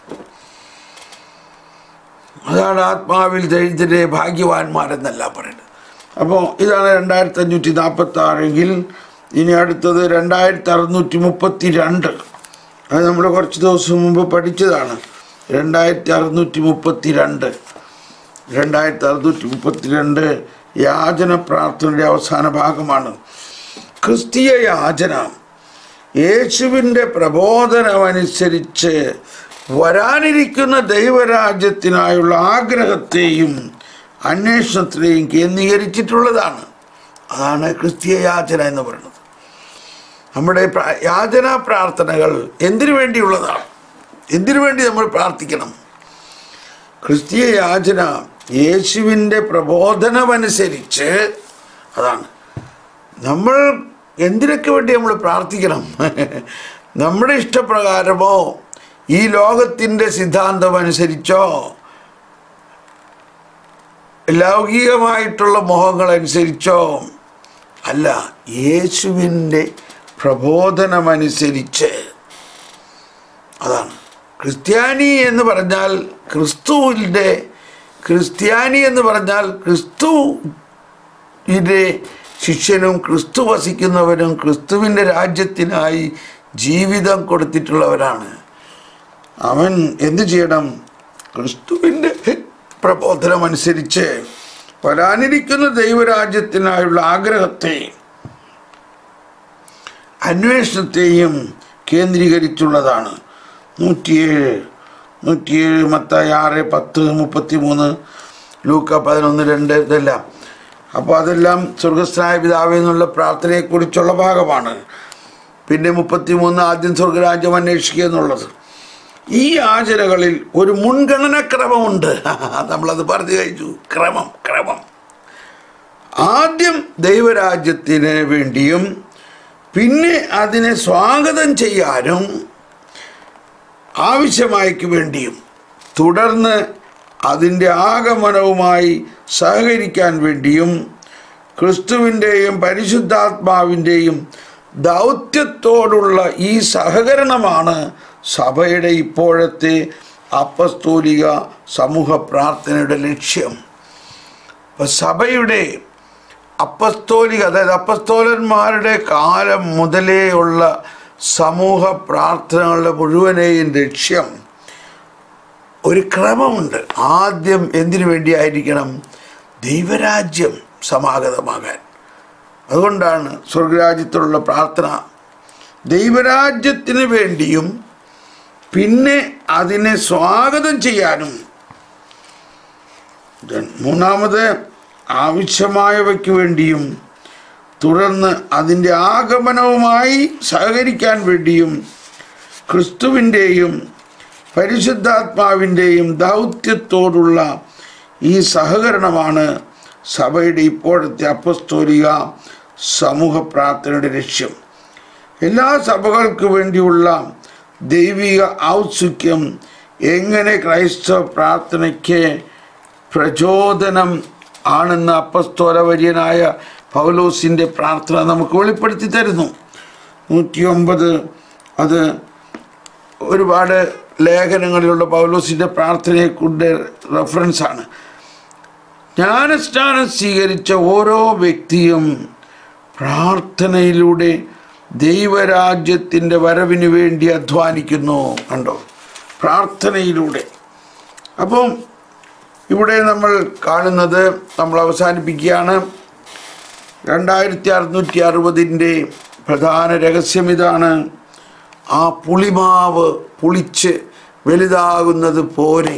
അതാണ് ആത്മാവിൽ ദരിദ്രരെ ഭാഗ്യവാന്മാരെന്നല്ല പറയുന്നത്. അപ്പോൾ ഇതാണ് രണ്ടായിരത്തി അഞ്ഞൂറ്റി നാൽപ്പത്തി ആറെങ്കിൽ ഇനി അടുത്തത് രണ്ടായിരത്തി അറുന്നൂറ്റി മുപ്പത്തി രണ്ട്. അത് നമ്മൾ കുറച്ച് ദിവസം മുമ്പ് പഠിച്ചതാണ്. രണ്ടായിരത്തി അറുന്നൂറ്റി മുപ്പത്തി രണ്ട് രണ്ടായിരത്തി അറുന്നൂറ്റി മുപ്പത്തി രണ്ട് യാചന പ്രാർത്ഥനയുടെ അവസാന ഭാഗമാണ്. ക്രിസ്തീയ യാചന യേശുവിൻ്റെ പ്രബോധനമനുസരിച്ച് വരാനിരിക്കുന്ന ദൈവരാജ്യത്തിനായുള്ള ആഗ്രഹത്തെയും അന്വേഷണത്തെയും കേന്ദ്രീകരിച്ചിട്ടുള്ളതാണ്. അതാണ് ക്രിസ്തീയ യാചന എന്ന് പറയുന്നത്. നമ്മുടെ യാചനാ പ്രാർത്ഥനകൾ എന്തിനു വേണ്ടിയുള്ളതാണ്? എന്തിനു വേണ്ടി നമ്മൾ പ്രാർത്ഥിക്കണം? ക്രിസ്തീയ യാചന യേശുവിൻ്റെ പ്രബോധനമനുസരിച്ച് അതാണ്. നമ്മൾ എന്തിനൊക്കെ വേണ്ടി നമ്മൾ പ്രാർത്ഥിക്കണം? നമ്മുടെ ഇഷ്ടപ്രകാരമോ ഈ ലോകത്തിൻ്റെ സിദ്ധാന്തം അനുസരിച്ചോ ലൗകികമായിട്ടുള്ള മോഹങ്ങളനുസരിച്ചോ അല്ല, യേശുവിൻ്റെ പ്രബോധനമനുസരിച്ച്. അതാണ് ക്രിസ്ത്യാനി എന്ന് പറഞ്ഞാൽ. ക്രിസ്തുവിൻ്റെ ക്രിസ്ത്യാനി എന്ന് പറഞ്ഞാൽ ക്രിസ്തുവിൻ്റെ ശിഷ്യനും ക്രിസ്തു വസിക്കുന്നവരും ക്രിസ്തുവിൻ്റെ രാജ്യത്തിനായി ജീവിതം കൊടുത്തിട്ടുള്ളവരാണ്. അവൻ എന്തു ചെയ്യണം? ക്രിസ്തുവിൻ്റെ പ്രബോധനമനുസരിച്ച് വരാനിരിക്കുന്ന ദൈവരാജ്യത്തിനായുള്ള ആഗ്രഹത്തെ അന്വേഷണത്തെയും കേന്ദ്രീകരിച്ചുള്ളതാണ്. നൂറ്റിയേഴ് നൂറ്റിയേഴ് മത്തായി ആറ് പത്ത് മുപ്പത്തി മൂന്ന് ലൂക്ക പതിനൊന്ന് രണ്ട് ഇതെല്ലാം. അപ്പോൾ അതെല്ലാം സ്വർഗസ്ഥനായ പിതാവേ എന്നുള്ള പ്രാർത്ഥനയെക്കുറിച്ചുള്ള ഭാഗമാണ്. പിന്നെ മുപ്പത്തി മൂന്ന് ആദ്യം സ്വർഗരാജ്യം അന്വേഷിക്കുക എന്നുള്ളത്. ഈ ആചരകളിൽ ഒരു മുൻഗണന ക്രമമുണ്ട്. നമ്മളത് പറഞ്ഞു കഴിഞ്ഞു. ക്രമം ക്രമം ആദ്യം ദൈവരാജ്യത്തിന് വേണ്ടിയും പിന്നെ അതിനെ സ്വാഗതം ചെയ്യാനും ആവശ്യമായ്ക്ക് വേണ്ടിയും തുടർന്ന് അതിൻ്റെ ആഗമനവുമായി സഹകരിക്കാൻ വേണ്ടിയും ക്രിസ്തുവിൻ്റെയും പരിശുദ്ധാത്മാവിൻ്റെയും ദൗത്യത്തോടുള്ള ഈ സഹകരണമാണ് സഭയുടെ ഇപ്പോഴത്തെ അപ്പസ്തോലിക സമൂഹ പ്രാർത്ഥനയുടെ ലക്ഷ്യം. അപ്പോൾ സഭയുടെ അപ്പസ്തോലിക, അതായത് അപ്പസ്തോലന്മാരുടെ കാലം മുതലേ ഉള്ള സമൂഹ പ്രാർത്ഥനകളുടെ മുഴുവനെയും ലക്ഷ്യം ഒരു ക്രമമുണ്ട്. ആദ്യം എന്തിനു വേണ്ടിയായിരിക്കണം? ദൈവരാജ്യം സമാഗതമാകാൻ. അതുകൊണ്ടാണ് സ്വർഗരാജ്യത്തിലുള്ള പ്രാർത്ഥന ദൈവരാജ്യത്തിന് വേണ്ടിയും പിന്നെ അതിനെ സ്വാഗതം ചെയ്യാനും, മൂന്നാമത് ആവശ്യമായവയ്ക്ക് വേണ്ടിയും തുടർന്ന് അതിൻ്റെ ആഗമനവുമായി സഹകരിക്കാൻ വേണ്ടിയും ക്രിസ്തുവിൻ്റെയും പരിശുദ്ധാത്മാവിൻ്റെയും ദൗത്യത്തോടുള്ള ഈ സഹകരണമാണ് സഭയുടെ ഇപ്പോഴത്തെ അപ്പസ്തോലിക സമൂഹ പ്രാർത്ഥനയുടെ ലക്ഷ്യം. എല്ലാ സഭകൾക്ക് വേണ്ടിയുള്ള ദൈവിക ഔത്സുക്യം എങ്ങനെ ക്രൈസ്തവ പ്രാർത്ഥനയ്ക്ക് പ്രചോദനം ആണെന്ന് അപ്പസ്തോലവര്യനായ പൗലോസിൻ്റെ പ്രാർത്ഥന നമുക്ക് വെളിപ്പെടുത്തി തരുന്നു. നൂറ്റി ഒമ്പത് അത് ഒരുപാട് ലേഖനങ്ങളിലുള്ള പൗലോസിൻ്റെ പ്രാർത്ഥനയെക്കൊണ്ട് റെഫറൻസാണ്. ജ്ഞാനസ്നാനം സ്വീകരിച്ച ഓരോ വ്യക്തിയും പ്രാർത്ഥനയിലൂടെ ദൈവരാജ്യത്തിൻ്റെ വരവിന് വേണ്ടി അധ്വാനിക്കുന്നു. കണ്ടോ, പ്രാർത്ഥനയിലൂടെ. അപ്പം ഇവിടെ നമ്മൾ കാണുന്നത്, നമ്മൾ അവസാനിപ്പിക്കുകയാണ്, രണ്ടായിരത്തി അറുന്നൂറ്റി അറുപതിൻ്റെ പ്രധാന രഹസ്യം ഇതാണ്. ആ പുളിമാവ് പുളിച്ച് വലുതാകുന്നത് പോലെ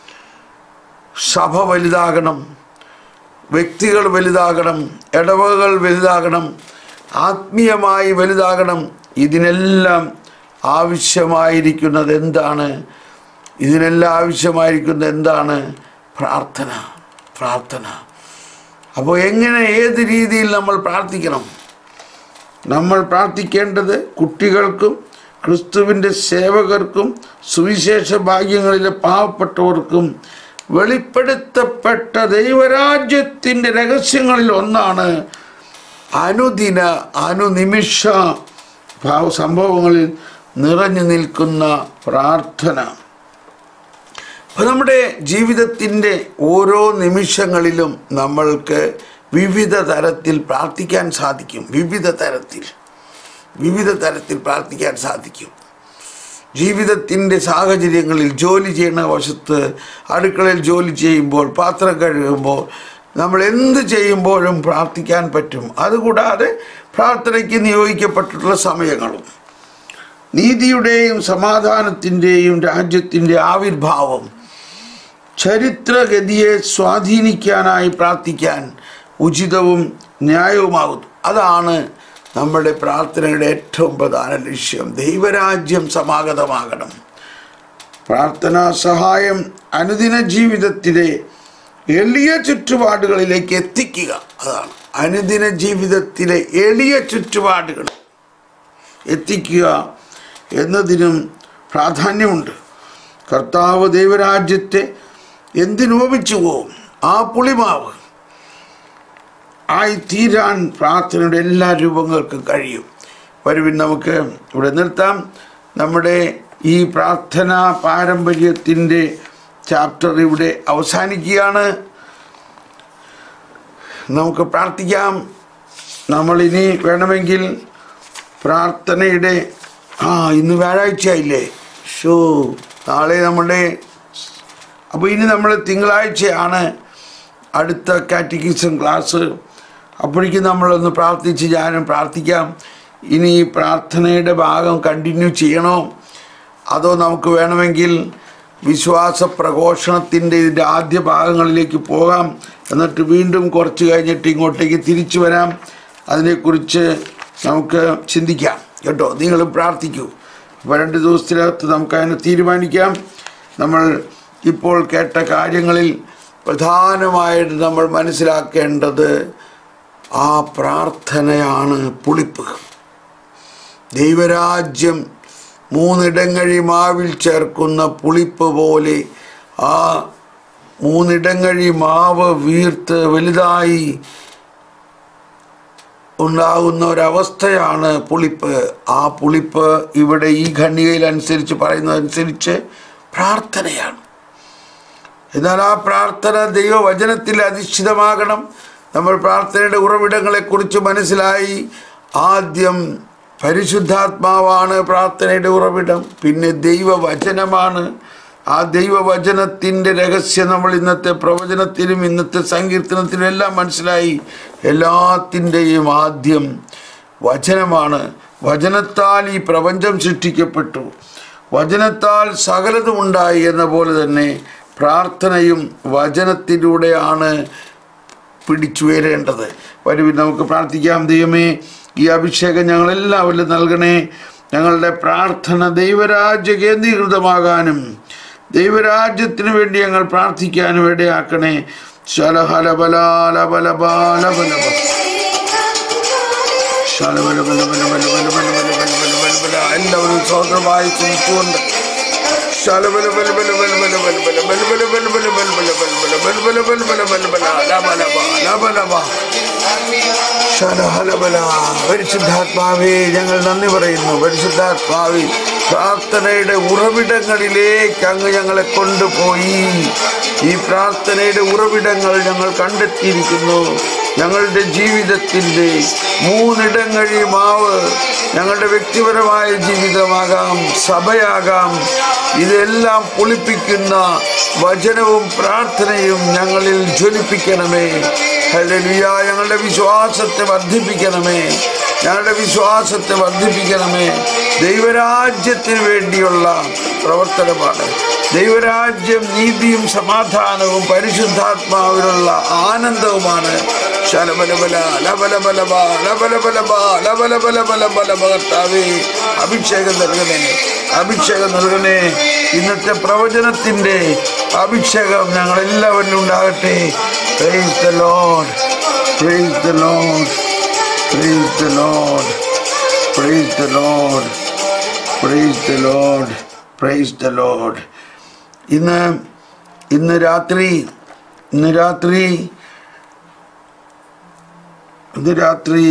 സഭ വലുതാകണം, വ്യക്തികൾ വലുതാകണം, ഇടവകകൾ വലുതാകണം, ആത്മീയമായി വലുതാകണം. ഇതിനെല്ലാം ആവശ്യമായിരിക്കുന്നത് എന്താണ്? ഇതിനെല്ലാം ആവശ്യമായിരിക്കുന്നത് എന്താണ്? പ്രാർത്ഥന. പ്രാർത്ഥന. അപ്പോൾ എങ്ങനെ, ഏത് രീതിയിൽ നമ്മൾ പ്രാർത്ഥിക്കണം? നമ്മൾ പ്രാർത്ഥിക്കേണ്ടത് കുട്ടികൾക്കും ക്രിസ്തുവിൻ്റെ സേവകർക്കും സുവിശേഷ ഭാഗ്യങ്ങളിലെ പാവപ്പെട്ടവർക്കും വെളിപ്പെടുത്തപ്പെട്ട ദൈവരാജ്യത്തിൻ്റെ രഹസ്യങ്ങളിൽ ഒന്നാണ് അനുദിന അനുനിമിഷ ഭാവ സംഭവങ്ങളിൽ നിറഞ്ഞു നിൽക്കുന്ന പ്രാർത്ഥന. അപ്പോൾ നമ്മുടെ ജീവിതത്തിൻ്റെ ഓരോ നിമിഷങ്ങളിലും നമ്മൾക്ക് വിവിധ തരത്തിൽ പ്രാർത്ഥിക്കാൻ സാധിക്കും. വിവിധ തരത്തിൽ വിവിധ തരത്തിൽ പ്രാർത്ഥിക്കാൻ സാധിക്കും. ജീവിതത്തിൻ്റെ സാഹചര്യങ്ങളിൽ, ജോലി ചെയ്യുന്ന വശത്ത്, അടുക്കളയിൽ ജോലി ചെയ്യുമ്പോൾ, പാത്രം കഴുകുമ്പോൾ, നമ്മൾ എന്ത് ചെയ്യുമ്പോഴും പ്രാർത്ഥിക്കാൻ പറ്റും. അതുകൂടാതെ പ്രാർത്ഥനയ്ക്ക് നിയോഗിക്കപ്പെട്ടിട്ടുള്ള സമയങ്ങളും. നീതിയുടെയും സമാധാനത്തിൻ്റെയും രാജ്യത്തിൻ്റെ ആവിർഭാവം ചരിത്രഗതിയെ സ്വാധീനിക്കാനായി പ്രാർത്ഥിക്കാൻ ഉചിതവും ന്യായവുമാകുന്നു. അതാണ് നമ്മുടെ പ്രാർത്ഥനയുടെ ഏറ്റവും പ്രധാന ലക്ഷ്യം. ദൈവരാജ്യം സമാഗതമാകണം. പ്രാർത്ഥനാ സഹായം അനുദിന ജീവിതത്തിലെ എളിയ ചുറ്റുപാടുകളിലേക്ക് എത്തിക്കുക. അതാണ് അനുദിന ജീവിതത്തിലെ എളിയ ചുറ്റുപാടുകൾ എത്തിക്കുക എന്നതിനും പ്രാധാന്യമുണ്ട്. കർത്താവ് ദൈവരാജ്യത്തെ എന്തിനുപമിച്ചു പോവും? ആ പുളിമാവ് ആയി തീരാൻ പ്രാർത്ഥനയുടെ എല്ലാ രൂപങ്ങൾക്കും കഴിയും. വരുവിൻ, നമുക്ക് ഇവിടെ നിർത്താം. നമ്മുടെ ഈ പ്രാർത്ഥനാ പാരമ്പര്യത്തിൻ്റെ ചാപ്റ്റർ ഇവിടെ അവസാനിക്കുകയാണ്. നമുക്ക് പ്രാർത്ഥിക്കാം. നമ്മളിനി വേണമെങ്കിൽ പ്രാർത്ഥനയുടെ ആ ഇന്ന് വ്യാഴാഴ്ചയായില്ലേ, ഷോ നാളെ നമ്മുടെ, അപ്പോൾ ഇനി നമ്മൾ തിങ്കളാഴ്ചയാണ് അടുത്ത കാറ്റഗിസം ക്ലാസ്. അപ്പോഴേക്കും നമ്മളൊന്ന് പ്രാർത്ഥിച്ച് ഞാനും പ്രാർത്ഥിക്കാം. ഇനി ഈ പ്രാർത്ഥനയുടെ ഭാഗം കണ്ടിന്യൂ ചെയ്യണോ, അതോ നമുക്ക് വേണമെങ്കിൽ വിശ്വാസ പ്രഘോഷണത്തിൻ്റെ ഇതിൻ്റെ ആദ്യ ഭാഗങ്ങളിലേക്ക് പോകാം, എന്നിട്ട് വീണ്ടും കുറച്ച് കഴിഞ്ഞിട്ട് ഇങ്ങോട്ടേക്ക് തിരിച്ചു വരാം. അതിനെക്കുറിച്ച് നമുക്ക് ചിന്തിക്കാം കേട്ടോ. നിങ്ങളും പ്രാർത്ഥിക്കൂ. അപ്പോൾ രണ്ട് ദിവസത്തിനകത്ത് നമുക്കതിനെ തീരുമാനിക്കാം. നമ്മൾ ഇപ്പോൾ കേട്ട കാര്യങ്ങളിൽ പ്രധാനമായിട്ട് നമ്മൾ മനസ്സിലാക്കേണ്ടത് ആ പ്രാർത്ഥനയാണ് പുളിപ്പ്. ദൈവരാജ്യം മൂന്നിടങ്ങഴി മാവിൽ ചേർക്കുന്ന പുളിപ്പ് പോലെ ആ മൂന്നിടങ്ങഴി മാവ് വീർത്ത് വലുതായി ഉണ്ടാകുന്ന ഒരവസ്ഥയാണ് പുളിപ്പ്. ആ പുളിപ്പ് ഇവിടെ ഈ ഖണ്ഡികയിൽ അനുസരിച്ച് പറയുന്നതനുസരിച്ച് പ്രാർത്ഥനയാണ്. എന്നാൽ ആ പ്രാർത്ഥന ദൈവവചനത്തിൽ അധിഷ്ഠിതമാകണം. നമ്മൾ പ്രാർത്ഥനയുടെ ഉറവിടങ്ങളെക്കുറിച്ച് മനസ്സിലായി. ആദ്യം പരിശുദ്ധാത്മാവാണ് പ്രാർത്ഥനയുടെ ഉറവിടം, പിന്നെ ദൈവവചനമാണ്. ആ ദൈവവചനത്തിൻ്റെ രഹസ്യം നമ്മൾ ഇന്നത്തെ പ്രവചനത്തിലും ഇന്നത്തെ സങ്കീർത്തനത്തിലും എല്ലാം മനസ്സിലായി. എല്ലാത്തിൻ്റെയും ആദ്യം വചനമാണ്. വചനത്താൽ ഈ പ്രപഞ്ചം സൃഷ്ടിക്കപ്പെട്ടു, വചനത്താൽ സകലതും ഉണ്ടായി എന്ന പോലെ തന്നെ പ്രാർത്ഥനയും വചനത്തിലൂടെയാണ് പിടിച്ചുയരേണ്ടത്. വരുവിൻ നമുക്ക് പ്രാർത്ഥിക്കാം. ദൈവമേ, ഈ അഭിഷേകം ഞങ്ങളെല്ലാവരിലും നൽകണേ. ഞങ്ങളുടെ പ്രാർത്ഥന ദൈവരാജ്യ കേന്ദ്രീകൃതമാകാനും ദൈവരാജ്യത്തിന് വേണ്ടി ഞങ്ങൾ പ്രാർത്ഥിക്കാനും ഇടയാക്കണേ. ശലഹലബലാലബലബാലബലബ എല്ലാവരും സ്വതന്ത്രമായി ചിന്തിച്ചുകൊണ്ട് പരിശുദ്ധാത്മാവേ, ഞങ്ങൾ നന്ദി പറയുന്നു. പരിശുദ്ധാത്മാവേ, പ്രാർത്ഥനയുടെ ഉറവിടങ്ങളിലേക്ക് അങ്ങ് ഞങ്ങളെ കൊണ്ടുപോയി. ഈ പ്രാർത്ഥനയുടെ ഉറവിടങ്ങൾ ഞങ്ങൾ കണ്ടെത്തിയിരിക്കുന്നു. ഞങ്ങളുടെ ജീവിതത്തിൻ്റെ മൂന്നിടങ്ങഴി മാവ് ഞങ്ങളുടെ വ്യക്തിപരമായ ജീവിതമാകാം, സഭയാകാം, ഇതെല്ലാം പുളിപ്പിക്കുന്ന വചനവും പ്രാർത്ഥനയും ഞങ്ങളിൽ ജ്വലിപ്പിക്കണമേ. ഹല്ലേലൂയ. ഞങ്ങളുടെ വിശ്വാസത്തെ വർദ്ധിപ്പിക്കണമേ, ഞങ്ങളുടെ വിശ്വാസത്തെ വർദ്ധിപ്പിക്കണമേ. ദൈവരാജ്യത്തിന് വേണ്ടിയുള്ള പ്രവർത്തനമാണ്. ദൈവരാജ്യം നീതിയും സമാധാനവും പരിശുദ്ധാത്മാവിലുള്ള ആനന്ദവുമാണ്. ശലബലബല ലബലബലബ ലബലബലബ ലബലബലബലബലബ. കർത്താവേ, അഭിഷേകം നൽകണേ, അഭിഷേകം നൽകണേ. ഇന്നത്തെ പ്രവചനത്തിൻ്റെ അഭിഷേകം ഞങ്ങളെല്ലാവരിലും ഉണ്ടാകട്ടെ. Praise the Lord, praise the Lord, praise the Lord, praise the Lord, praise the Lord, praise the Lord. ഇന്ന് ഇന്ന് രാത്രി ഇന്ന് രാത്രി ഇന്ന് രാത്രി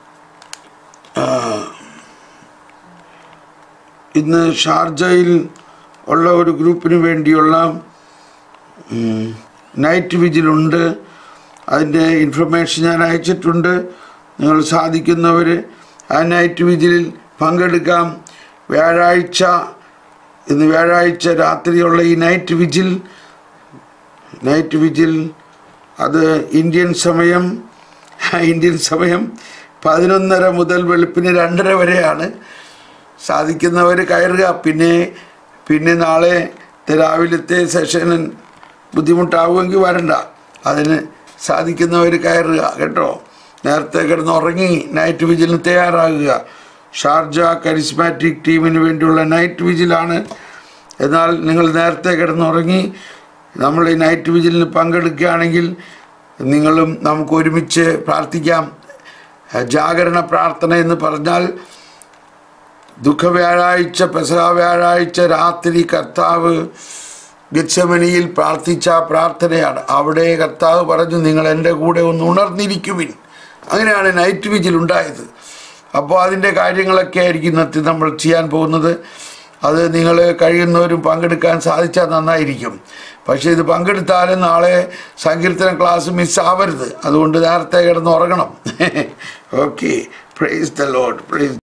ഇന്ന് ഷാർജയിൽ ഉള്ള ഒരു ഗ്രൂപ്പിന് വേണ്ടിയുള്ള നൈറ്റ് വിജിലുണ്ട്. അതിൻ്റെ ഇൻഫർമേഷൻ ഞാൻ അയച്ചിട്ടുണ്ട്. നിങ്ങൾ സാധിക്കുന്നവർ ആ നൈറ്റ് വിജിലിൽ പങ്കെടുക്കാം. വ്യാഴാഴ്ച ഇന്ന് വ്യാഴാഴ്ച രാത്രിയുള്ള ഈ നൈറ്റ് വിജിൽ നൈറ്റ് വിജിൽ അത് ഇന്ത്യൻ സമയം ഇന്ത്യൻ സമയം പതിനൊന്നര മുതൽ വെളുപ്പിന് രണ്ടര വരെയാണ്. സാധിക്കുന്നവർ കയറുക. പിന്നെ പിന്നെ നാളെ രാവിലത്തെ സെഷൻ ബുദ്ധിമുട്ടാവുമെങ്കിൽ വരണ്ട. അതിന് സാധിക്കുന്നവർ കയറുക കേട്ടോ. നേരത്തെ കിടന്നുറങ്ങി നൈറ്റ് വിജിലിന് തയ്യാറാകുക. ഷാർജ കരിസ്മാറ്റിക് ടീമിന് വേണ്ടിയുള്ള നൈറ്റ് വിജിലാണ്. എന്നാൽ നിങ്ങൾ നേരത്തെ കിടന്നുറങ്ങി നമ്മൾ ഈ നൈറ്റ് വിജിലിന് പങ്കെടുക്കുകയാണെങ്കിൽ നിങ്ങളും നമുക്ക് ഒരുമിച്ച് പ്രാർത്ഥിക്കാം. ജാഗരണ പ്രാർത്ഥന എന്ന് പറഞ്ഞാൽ ദുഃഖവ്യാഴാഴ്ച പെസഹ വ്യാഴാഴ്ച രാത്രി കർത്താവ് ഗെത്സമനിയിൽ പ്രാർത്ഥിച്ച പ്രാർത്ഥനയാണ്. അവിടെ കർത്താവ് പറഞ്ഞു, നിങ്ങൾ എൻ്റെ കൂടെ ഒന്ന് ഉണർന്നിരിക്കുവിൻ. അങ്ങനെയാണ് നൈറ്റ് വിജിൽ ഉണ്ടായത്. അപ്പോൾ അതിൻ്റെ കാര്യങ്ങളൊക്കെ ആയിരിക്കും ഇന്നത്തെ നമ്മൾ ചെയ്യാൻ പോകുന്നത്. അത് നിങ്ങൾ കഴിയുന്നവരും പങ്കെടുക്കാൻ സാധിച്ചാൽ നന്നായിരിക്കും. പക്ഷേ ഇത് പങ്കെടുത്താലും നാളെ സങ്കീർത്തന ക്ലാസ് മിസ്സാവരുത്. അതുകൊണ്ട് നേരത്തെ കിടന്ന് ഉറങ്ങണം. Okay, praise the Lord, price